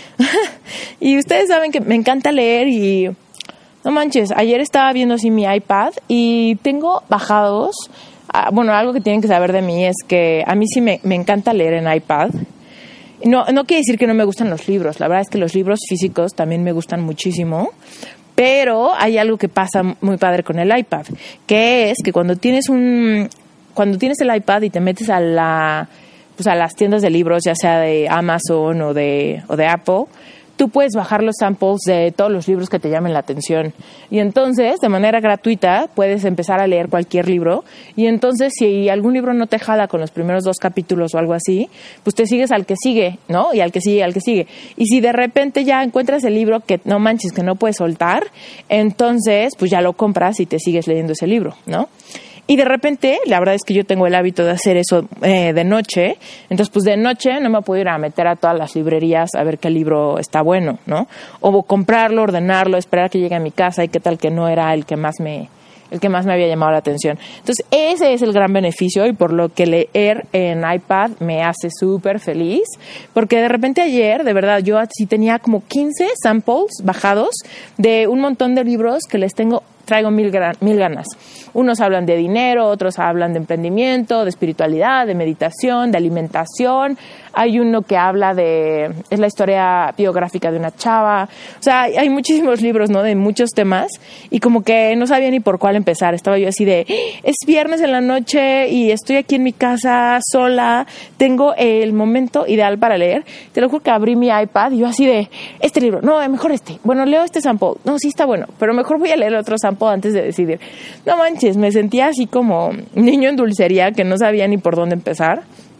Y ustedes saben que me encanta leer y no manches, ayer estaba viendo así mi iPad y tengo bajados, ah, bueno, algo que tienen que saber de mí es que a mí sí me, me encanta leer en iPad. No, no quiere decir que no me gustan los libros. La verdad es que los libros físicos también me gustan muchísimo. Pero hay algo que pasa muy padre con el iPad, que es que cuando tienes un, cuando tienes el iPad y te metes a la, pues a las tiendas de libros, ya sea de Amazon o de, o de Apple, tú puedes bajar los samples de todos los libros que te llamen la atención. Y entonces, de manera gratuita, puedes empezar a leer cualquier libro. Y entonces, si algún libro no te jala con los primeros dos capítulos o algo así, pues te sigues al que sigue, ¿no? Y al que sigue, al que sigue. Y si de repente ya encuentras el libro que no manches, que no puedes soltar, entonces, pues ya lo compras y te sigues leyendo ese libro, ¿no? Y de repente, la verdad es que yo tengo el hábito de hacer eso eh, de noche. Entonces, pues de noche no me puedo ir a meter a todas las librerías a ver qué libro está bueno, ¿no? O comprarlo, ordenarlo, esperar a que llegue a mi casa y qué tal que no era el que más me, el que más me había llamado la atención. Entonces, ese es el gran beneficio y por lo que leer en iPad me hace súper feliz. Porque de repente ayer, de verdad, yo sí tenía como quince samples bajados de un montón de libros que les tengo, traigo mil, gran, mil ganas. Unos hablan de dinero, otros hablan de emprendimiento, de espiritualidad, de meditación, de alimentación. Hay uno que habla de, es la historia biográfica de una chava. O sea, hay muchísimos libros, ¿no? De muchos temas y como que no sabía ni por cuál empezar. Estaba yo así de, es viernes en la noche y estoy aquí en mi casa sola. Tengo el momento ideal para leer. Te lo juro que abrí mi iPad y yo así de, este libro, no, mejor este. Bueno, leo este sample. No, sí está bueno, pero mejor voy a leer otro sample antes de decidir. No manches, me sentía así como niño en dulcería que no sabía ni por dónde empezar.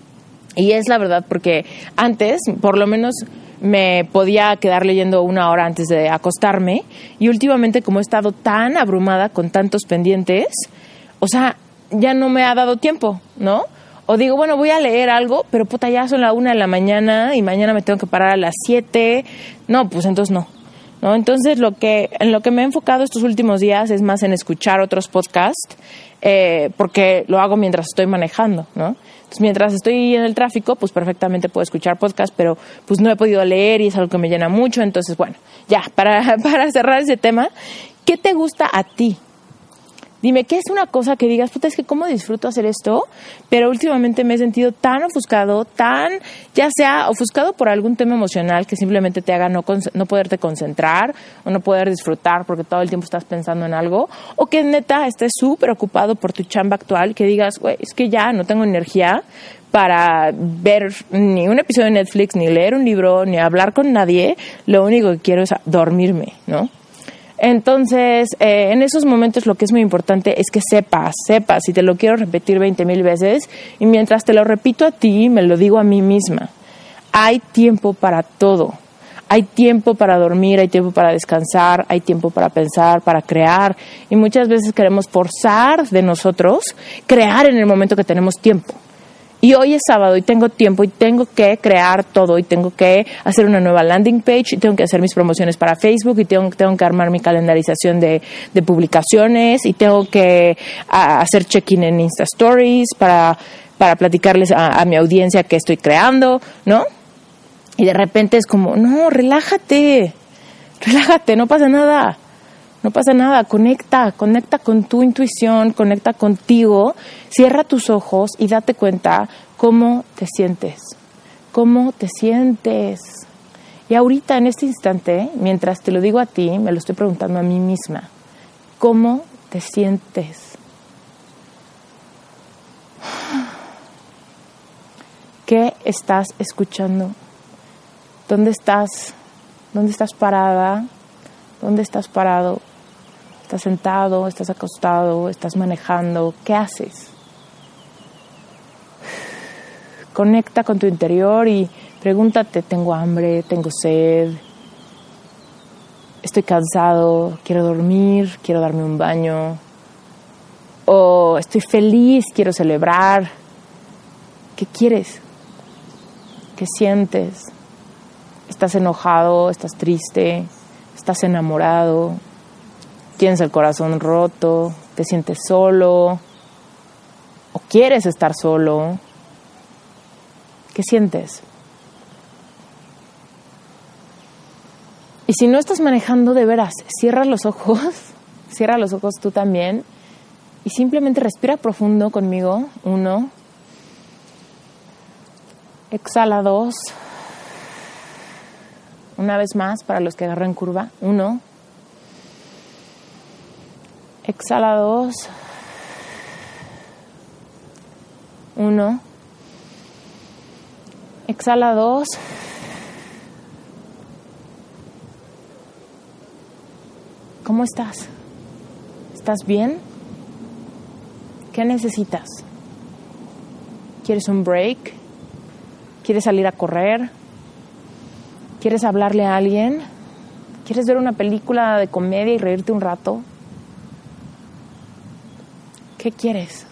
Y es la verdad porque antes, por lo menos, me podía quedar leyendo una hora antes de acostarme y últimamente como he estado tan abrumada con tantos pendientes, o sea, ya no me ha dado tiempo, ¿no? O digo, bueno, voy a leer algo, pero puta, ya son la una de la mañana y mañana me tengo que parar a las siete. No, pues entonces no. ¿No? Entonces, lo que, en lo que me he enfocado estos últimos días es más en escuchar otros podcasts, eh, porque lo hago mientras estoy manejando, ¿no? Entonces, mientras estoy en el tráfico, pues perfectamente puedo escuchar podcasts, pero pues no he podido leer y es algo que me llena mucho. Entonces, bueno, ya, para, para cerrar ese tema, ¿qué te gusta a ti? Dime, ¿qué es una cosa que digas, puta, es que cómo disfruto hacer esto? Pero últimamente me he sentido tan ofuscado, tan, ya sea ofuscado por algún tema emocional que simplemente te haga no, no poderte concentrar o no poder disfrutar porque todo el tiempo estás pensando en algo, o que neta estés súper ocupado por tu chamba actual, que digas, güey, es que ya no tengo energía para ver ni un episodio de Netflix, ni leer un libro, ni hablar con nadie. Lo único que quiero es dormirme, ¿no? Entonces, eh, en esos momentos lo que es muy importante es que sepas, sepas, y te lo quiero repetir veinte mil veces, y mientras te lo repito a ti, me lo digo a mí misma. Hay tiempo para todo. Hay tiempo para dormir, hay tiempo para descansar, hay tiempo para pensar, para crear, y muchas veces queremos forzar de nosotros crear en el momento que tenemos tiempo. Y hoy es sábado y tengo tiempo y tengo que crear todo y tengo que hacer una nueva landing page y tengo que hacer mis promociones para Facebook y tengo, tengo que armar mi calendarización de, de publicaciones y tengo que a, hacer check-in en Insta Stories para, para platicarles a, a mi audiencia que estoy creando, ¿no? Y de repente es como, no, relájate, relájate, no pasa nada. No pasa nada, conecta, conecta con tu intuición, conecta contigo, cierra tus ojos y date cuenta cómo te sientes, cómo te sientes. Y ahorita, en este instante, mientras te lo digo a ti, me lo estoy preguntando a mí misma, ¿cómo te sientes? ¿Qué estás escuchando? ¿Dónde estás? ¿Dónde estás parada? ¿Dónde estás parado? ¿Estás sentado? ¿Estás acostado? ¿Estás manejando? ¿Qué haces? Conecta con tu interior y pregúntate, ¿tengo hambre? ¿Tengo sed? ¿Estoy cansado? ¿Quiero dormir? ¿Quiero darme un baño? ¿O estoy feliz? ¿Quiero celebrar? ¿Qué quieres? ¿Qué sientes? ¿Estás enojado? ¿Estás triste? ¿Estás enamorado? ¿Tienes el corazón roto? ¿Te sientes solo? ¿O quieres estar solo? ¿Qué sientes? Y si no estás manejando de veras, cierra los ojos, cierra los ojos tú también y simplemente respira profundo conmigo. Uno. Exhala dos. Una vez más para los que agarran curva. Uno. Exhala dos. Uno. Exhala dos. ¿Cómo estás? ¿Estás bien? ¿Qué necesitas? ¿Quieres un break? ¿Quieres salir a correr? ¿Quieres hablarle a alguien? ¿Quieres ver una película de comedia y reírte un rato? ¿Qué quieres?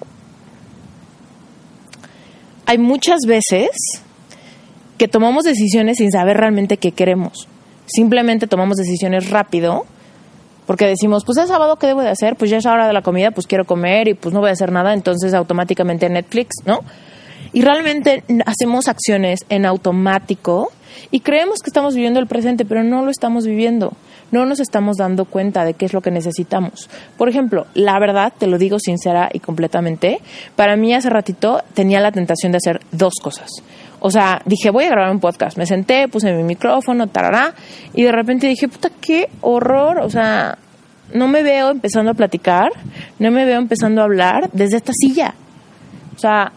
Hay muchas veces que tomamos decisiones sin saber realmente qué queremos. Simplemente tomamos decisiones rápido porque decimos, pues es sábado, ¿qué debo de hacer? Pues ya es hora de la comida, pues quiero comer y pues no voy a hacer nada, entonces automáticamente Netflix, ¿no? Y realmente hacemos acciones en automático y creemos que estamos viviendo el presente, pero no lo estamos viviendo. No nos estamos dando cuenta de qué es lo que necesitamos. Por ejemplo, la verdad, te lo digo sincera y completamente, para mí hace ratito tenía la tentación de hacer dos cosas. O sea, dije, voy a grabar un podcast. Me senté, puse mi micrófono, tarará, y de repente dije, puta, qué horror. O sea, no me veo empezando a platicar, no me veo empezando a hablar desde esta silla. O sea,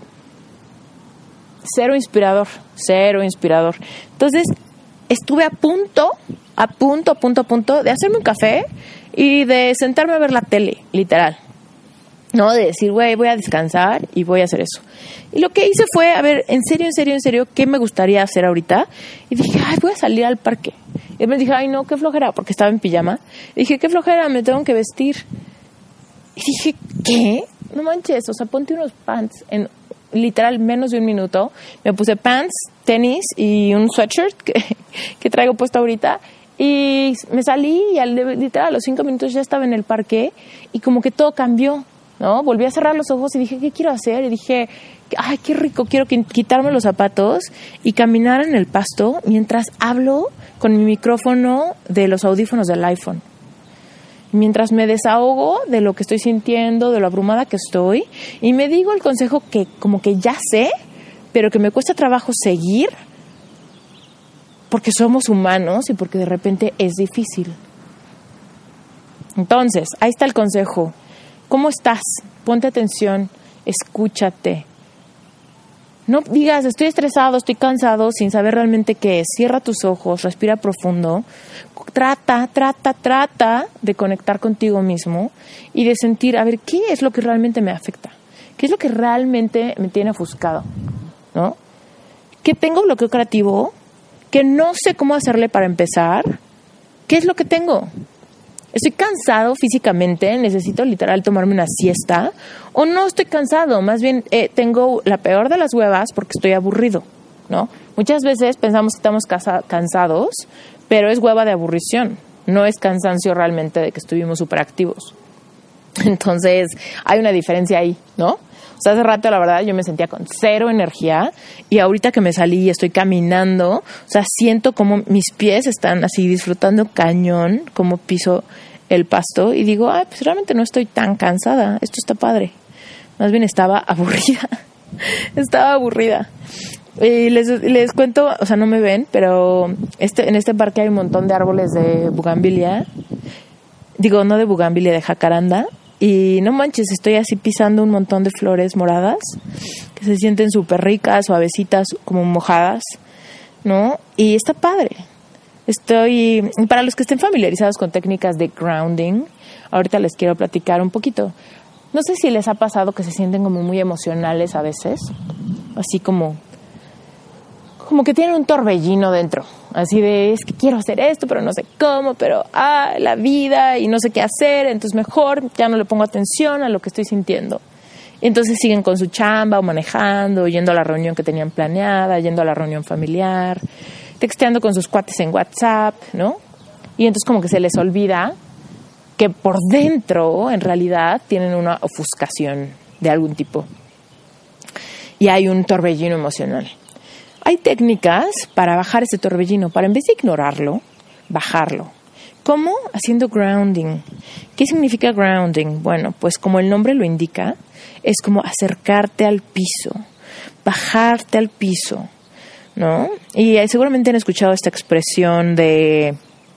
cero inspirador, cero inspirador. Entonces, estuve a punto, a punto, a punto, a punto de hacerme un café y de sentarme a ver la tele, literal. No, de decir, güey, voy a descansar y voy a hacer eso. Y lo que hice fue, a ver, en serio, en serio, en serio, ¿qué me gustaría hacer ahorita? Y dije, ay, voy a salir al parque. Y me dije, ay, no, qué flojera, porque estaba en pijama. Y dije, qué flojera, me tengo que vestir. Y dije, ¿qué? No manches, o sea, ponte unos pants en literal menos de un minuto. Me puse pants, tenis y un sweatshirt que, que traigo puesto ahorita. Y me salí y al, literal a los cinco minutos ya estaba en el parque y como que todo cambió, ¿no? Volví a cerrar los ojos y dije, ¿qué quiero hacer? Y dije, ay, qué rico, quiero quitarme los zapatos y caminar en el pasto mientras hablo con mi micrófono de los audífonos del iPhone. Mientras me desahogo de lo que estoy sintiendo, de lo abrumada que estoy, y me digo el consejo que como que ya sé, pero que me cuesta trabajo seguir, porque somos humanos y porque de repente es difícil. Entonces, ahí está el consejo. ¿Cómo estás? Ponte atención, escúchate. No digas, estoy estresado, estoy cansado, sin saber realmente qué es. Cierra tus ojos, respira profundo. Trata, trata, trata de conectar contigo mismo y de sentir, a ver, ¿qué es lo que realmente me afecta? ¿Qué es lo que realmente me tiene ofuscado? ¿No? ¿Que tengo bloqueo creativo? ¿Que no sé cómo hacerle para empezar? ¿Qué es lo que tengo? ¿Estoy cansado físicamente? ¿Necesito literal tomarme una siesta? ¿O no estoy cansado? Más bien eh, tengo la peor de las huevas porque estoy aburrido, ¿no? Muchas veces pensamos que estamos casa- cansados, pero es hueva de aburrición. No es cansancio realmente de que estuvimos súper activos. Entonces, hay una diferencia ahí, ¿no? O sea, hace rato, la verdad, yo me sentía con cero energía y ahorita que me salí y estoy caminando, o sea, siento como mis pies están así disfrutando cañón, como piso el pasto y digo, ay, pues realmente no estoy tan cansada, esto está padre. Más bien estaba aburrida, estaba aburrida. Y les, les cuento, o sea, no me ven, pero este, en este parque hay un montón de árboles de bugambilia, digo, no de bugambilia, de jacaranda. Y no manches, estoy así pisando un montón de flores moradas que se sienten súper ricas, suavecitas, como mojadas, ¿no? Y está padre. Estoy, para los que estén familiarizados con técnicas de grounding, ahorita les quiero platicar un poquito. No sé si les ha pasado que se sienten como muy emocionales a veces, así como, como que tienen un torbellino dentro. Así de, es que quiero hacer esto, pero no sé cómo, pero ah, la vida y no sé qué hacer, entonces mejor ya no le pongo atención a lo que estoy sintiendo. Y entonces siguen con su chamba o manejando, yendo a la reunión que tenían planeada, yendo a la reunión familiar, texteando con sus cuates en WhatsApp, ¿no? Y entonces como que se les olvida que por dentro, en realidad, tienen una ofuscación de algún tipo. Y hay un torbellino emocional. Hay técnicas para bajar ese torbellino, para en vez de ignorarlo, bajarlo. ¿Cómo? Haciendo grounding. ¿Qué significa grounding? Bueno, pues como el nombre lo indica, es como acercarte al piso, bajarte al piso, ¿no? Y seguramente han escuchado esta expresión de,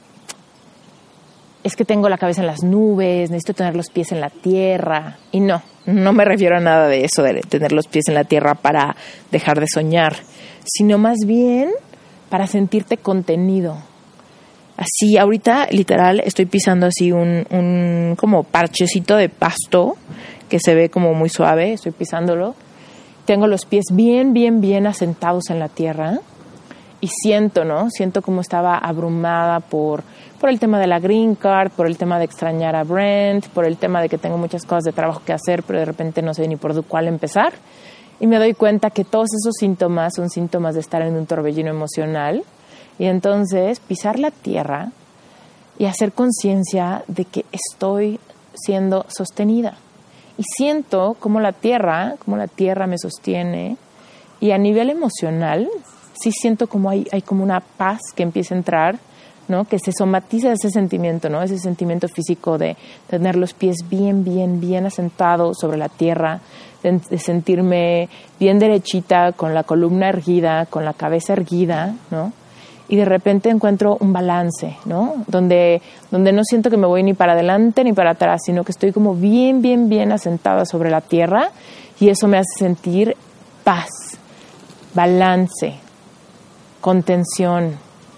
es que tengo la cabeza en las nubes, necesito tener los pies en la tierra. Y no, no me refiero a nada de eso, de tener los pies en la tierra para dejar de soñar, sino más bien para sentirte contenido. Así, ahorita, literal, estoy pisando así un, un como parchecito de pasto que se ve como muy suave, estoy pisándolo. Tengo los pies bien, bien, bien asentados en la tierra y siento, ¿no? Siento como estaba abrumada por, por el tema de la green card, por el tema de extrañar a Brent, por el tema de que tengo muchas cosas de trabajo que hacer, pero de repente no sé ni por cuál empezar. Y me doy cuenta que todos esos síntomas son síntomas de estar en un torbellino emocional. Y entonces pisar la tierra y hacer conciencia de que estoy siendo sostenida. Y siento como la tierra, como la tierra me sostiene. Y a nivel emocional, sí siento como hay, hay como una paz que empieza a entrar, ¿no? Que se somatiza ese sentimiento, ¿no? Ese sentimiento físico de tener los pies bien, bien, bien asentados sobre la tierra, de, de sentirme bien derechita, con la columna erguida, con la cabeza erguida, ¿no? Y de repente encuentro un balance, ¿no? Donde, donde no siento que me voy ni para adelante ni para atrás, sino que estoy como bien, bien, bien asentada sobre la tierra y eso me hace sentir paz, balance, contención,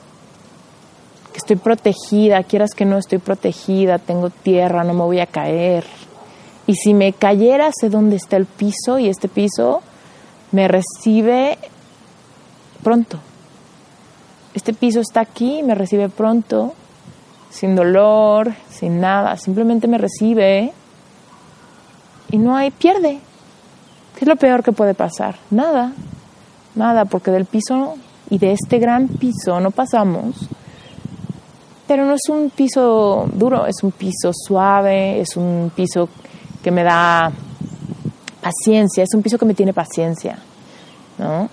que estoy protegida, quieras que no estoy protegida, tengo tierra, no me voy a caer. Y si me cayera, sé dónde está el piso y este piso me recibe pronto. Este piso está aquí, me recibe pronto, sin dolor, sin nada, simplemente me recibe y no hay pierde. ¿Qué es lo peor que puede pasar? Nada, nada, porque del piso y de este gran piso no pasamos. Pero no es un piso duro, es un piso suave, es un piso que me da paciencia, es un piso que me tiene paciencia, ¿no?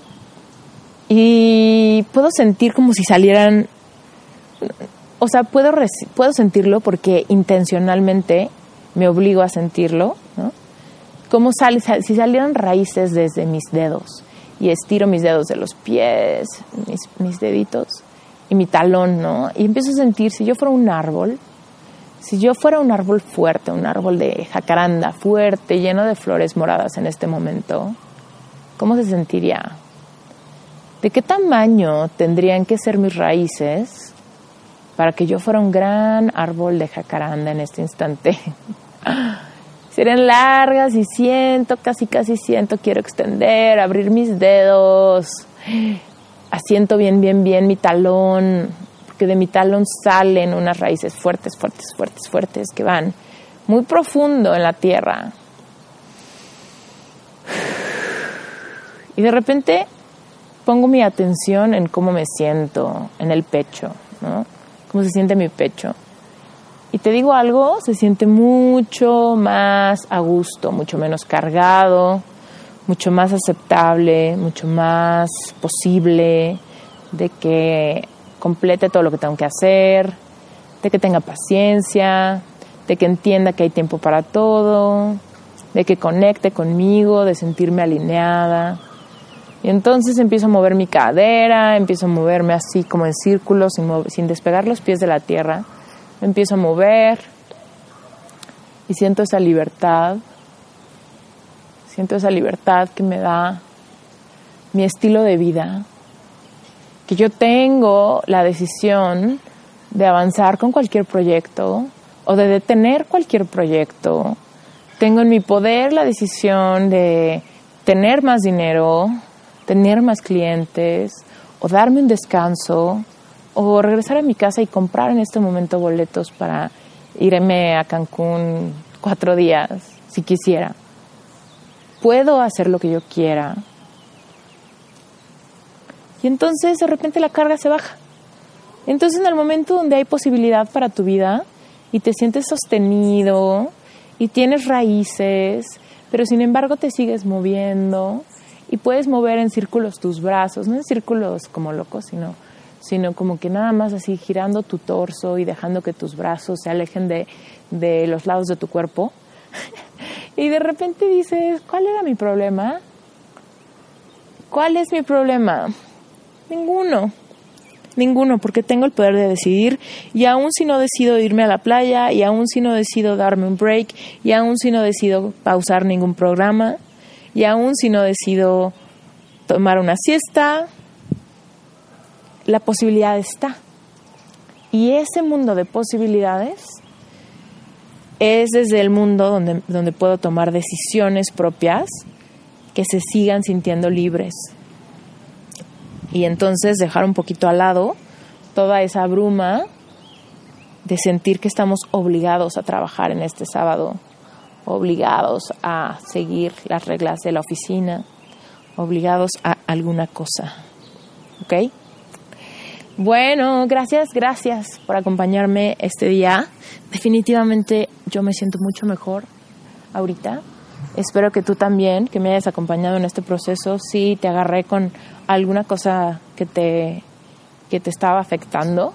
Y puedo sentir como si salieran, o sea, puedo, reci- puedo sentirlo porque intencionalmente me obligo a sentirlo, ¿no? Como sal- si salieran raíces desde mis dedos y estiro mis dedos de los pies, mis, mis deditos y mi talón, ¿no? Y empiezo a sentir, si yo fuera un árbol, si yo fuera un árbol fuerte, un árbol de jacaranda fuerte, lleno de flores moradas en este momento, ¿cómo se sentiría? ¿De qué tamaño tendrían que ser mis raíces para que yo fuera un gran árbol de jacaranda en este instante? Serían largas y siento, casi casi siento, quiero extender, abrir mis dedos, asiento bien, bien, bien mi talón, porque de mi talón salen unas raíces fuertes, fuertes, fuertes, fuertes, que van muy profundo en la tierra. Y de repente pongo mi atención en cómo me siento en el pecho, ¿no? Cómo se siente mi pecho. Y te digo algo, se siente mucho más a gusto, mucho menos cargado, mucho más aceptable, mucho más posible de que complete todo lo que tengo que hacer, de que tenga paciencia, de que entienda que hay tiempo para todo, de que conecte conmigo, de sentirme alineada. Y entonces empiezo a mover mi cadera, empiezo a moverme así como en círculos, sin, mover, sin despegar los pies de la tierra. Me empiezo a mover y siento esa libertad. Siento esa libertad que me da mi estilo de vida. Que yo tengo la decisión de avanzar con cualquier proyecto o de detener cualquier proyecto. Tengo en mi poder la decisión de tener más dinero, tener más clientes, o darme un descanso, o regresar a mi casa y comprar en este momento boletos para irme a Cancún cuatro días, si quisiera. Puedo hacer lo que yo quiera. Y entonces de repente la carga se baja. Entonces en el momento donde hay posibilidad para tu vida y te sientes sostenido y tienes raíces, pero sin embargo te sigues moviendo y puedes mover en círculos tus brazos, no en círculos como locos, sino, sino como que nada más así girando tu torso y dejando que tus brazos se alejen de, de los lados de tu cuerpo. Y de repente dices, ¿cuál era mi problema? ¿Cuál es mi problema? Ninguno. Ninguno, porque tengo el poder de decidir, y aún si no decido irme a la playa, y aún si no decido darme un break, y aún si no decido pausar ningún programa, y aún si no decido tomar una siesta, la posibilidad está. Y ese mundo de posibilidades es desde el mundo donde, donde puedo tomar decisiones propias que se sigan sintiendo libres. Y entonces dejar un poquito al lado toda esa bruma de sentir que estamos obligados a trabajar en este sábado, obligados a seguir las reglas de la oficina, obligados a alguna cosa. ¿Ok? Bueno, gracias, gracias por acompañarme este día. Definitivamente yo me siento mucho mejor ahorita. Espero que tú también, que me hayas acompañado en este proceso. Si te agarré con alguna cosa que te, que te estaba afectando,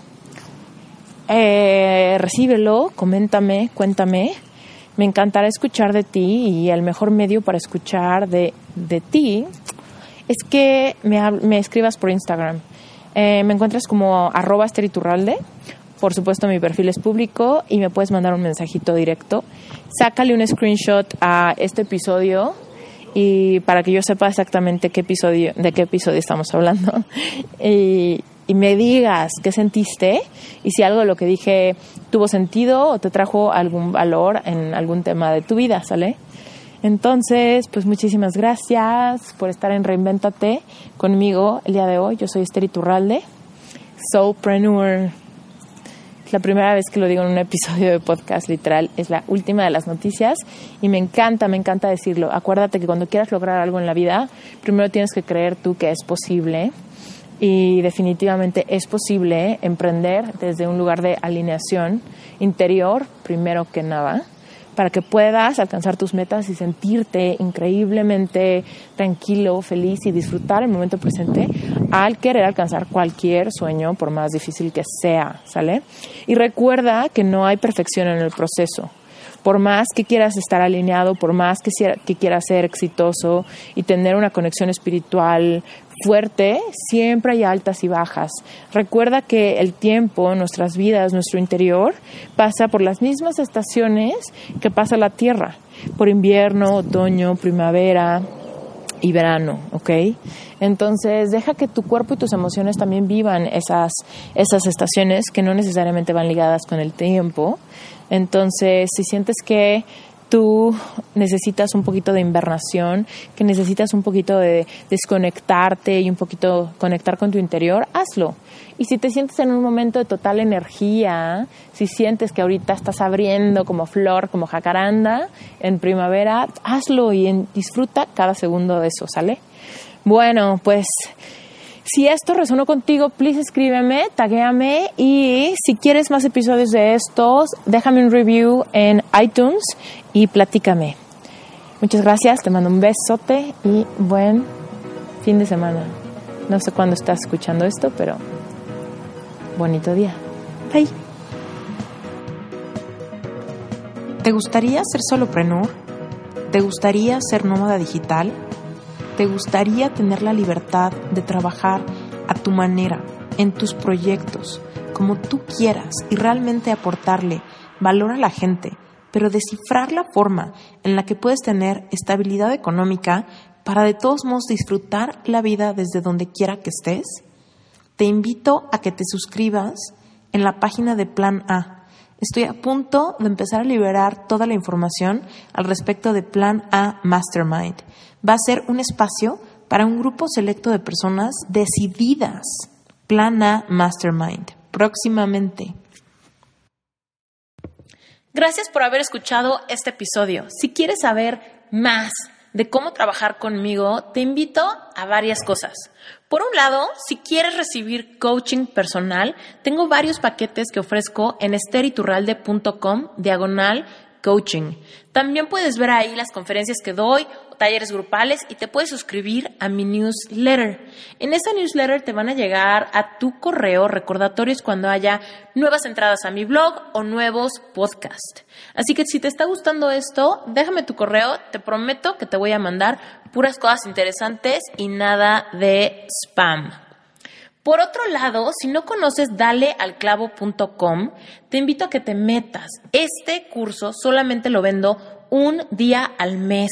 eh, recíbelo, coméntame, cuéntame. Me encantará escuchar de ti, y el mejor medio para escuchar de, de ti es que me, me escribas por Instagram. Eh, me encuentras como arroba esteriturralde. Por supuesto, mi perfil es público y me puedes mandar un mensajito directo. Sácale un screenshot a este episodio y para que yo sepa exactamente qué episodio, de qué episodio estamos hablando. y, y me digas qué sentiste y si algo de lo que dije tuvo sentido o te trajo algún valor en algún tema de tu vida, ¿sale? Entonces, pues muchísimas gracias por estar en Reinvéntate conmigo el día de hoy. Yo soy Esther Iturralde, Soulpreneur. Es la primera vez que lo digo en un episodio de podcast, literal. Es la última de las noticias y me encanta, me encanta decirlo. Acuérdate que cuando quieras lograr algo en la vida, primero tienes que creer tú que es posible. Y definitivamente es posible emprender desde un lugar de alineación interior, primero que nada, para que puedas alcanzar tus metas y sentirte increíblemente tranquilo, feliz y disfrutar el momento presente al querer alcanzar cualquier sueño, por más difícil que sea, ¿sale? Y recuerda que no hay perfección en el proceso. Por más que quieras estar alineado, por más que, que quieras ser exitoso y tener una conexión espiritual fuerte, siempre hay altas y bajas. Recuerda que el tiempo, nuestras vidas, nuestro interior, pasa por las mismas estaciones que pasa la Tierra, por invierno, otoño, primavera y verano, ¿ok? Entonces, deja que tu cuerpo y tus emociones también vivan esas, esas estaciones que no necesariamente van ligadas con el tiempo. Entonces, si sientes que tú necesitas un poquito de invernación, que necesitas un poquito de desconectarte y un poquito conectar con tu interior, hazlo. Y si te sientes en un momento de total energía, si sientes que ahorita estás abriendo como flor, como jacaranda en primavera, hazlo y en, disfruta cada segundo de eso, ¿sale? Bueno, pues si esto resonó contigo, please escríbeme, taguéame, y si quieres más episodios de estos, déjame un review en iTunes y platícame. Muchas gracias, te mando un besote y buen fin de semana. No sé cuándo estás escuchando esto, pero bonito día. Bye. ¿Te gustaría ser solopreneur? ¿Te gustaría ser nómada digital? ¿Te gustaría tener la libertad de trabajar a tu manera, en tus proyectos, como tú quieras y realmente aportarle valor a la gente, pero descifrar la forma en la que puedes tener estabilidad económica para de todos modos disfrutar la vida desde donde quiera que estés? Te invito a que te suscribas en la página de Plan A. Estoy a punto de empezar a liberar toda la información al respecto de Plan A Mastermind. Va a ser un espacio para un grupo selecto de personas decididas. Plan A Mastermind, próximamente. Gracias por haber escuchado este episodio. Si quieres saber más de cómo trabajar conmigo, te invito a varias cosas. Por un lado, si quieres recibir coaching personal, tengo varios paquetes que ofrezco en esteriturralde.com diagonal coaching. También puedes ver ahí las conferencias que doy, talleres grupales, y te puedes suscribir a mi newsletter. En esta newsletter te van a llegar a tu correo recordatorios cuando haya nuevas entradas a mi blog o nuevos podcasts. Así que si te está gustando esto, déjame tu correo, te prometo que te voy a mandar puras cosas interesantes y nada de spam. Por otro lado, si no conoces dale al clavo punto com, te invito a que te metas. Este curso solamente lo vendo un día al mes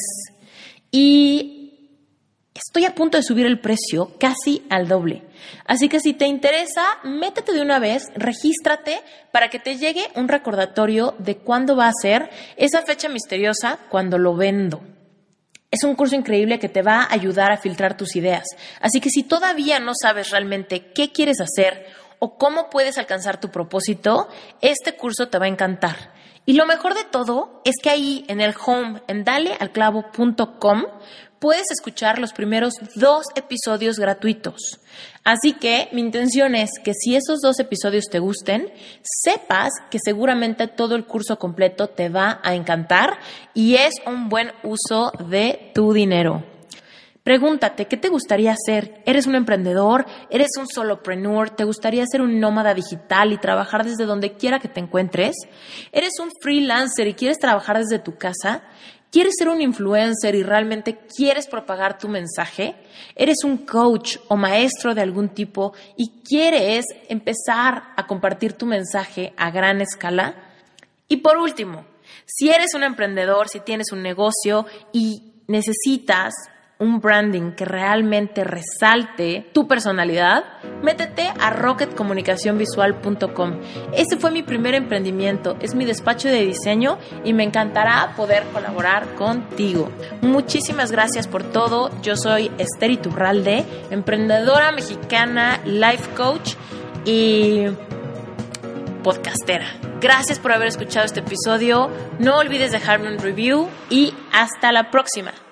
y estoy a punto de subir el precio casi al doble. Así que si te interesa, métete de una vez, regístrate para que te llegue un recordatorio de cuándo va a ser esa fecha misteriosa cuando lo vendo. Es un curso increíble que te va a ayudar a filtrar tus ideas. Así que si todavía no sabes realmente qué quieres hacer o cómo puedes alcanzar tu propósito, este curso te va a encantar. Y lo mejor de todo es que ahí en el home, en dale al clavo punto com, puedes escuchar los primeros dos episodios gratuitos. Así que mi intención es que si esos dos episodios te gusten, sepas que seguramente todo el curso completo te va a encantar y es un buen uso de tu dinero. Pregúntate, ¿qué te gustaría hacer? ¿Eres un emprendedor? ¿Eres un solopreneur? ¿Te gustaría ser un nómada digital y trabajar desde donde quiera que te encuentres? ¿Eres un freelancer y quieres trabajar desde tu casa? ¿Quieres ser un influencer y realmente quieres propagar tu mensaje? ¿Eres un coach o maestro de algún tipo y quieres empezar a compartir tu mensaje a gran escala? Y por último, si eres un emprendedor, si tienes un negocio y necesitas un branding que realmente resalte tu personalidad, métete a rocket comunicación visual punto com. Ese fue mi primer emprendimiento, es mi despacho de diseño y me encantará poder colaborar contigo. Muchísimas gracias por todo. Yo soy Ester Iturralde, emprendedora mexicana, life coach y podcastera. Gracias por haber escuchado este episodio. No olvides dejarme un review y hasta la próxima.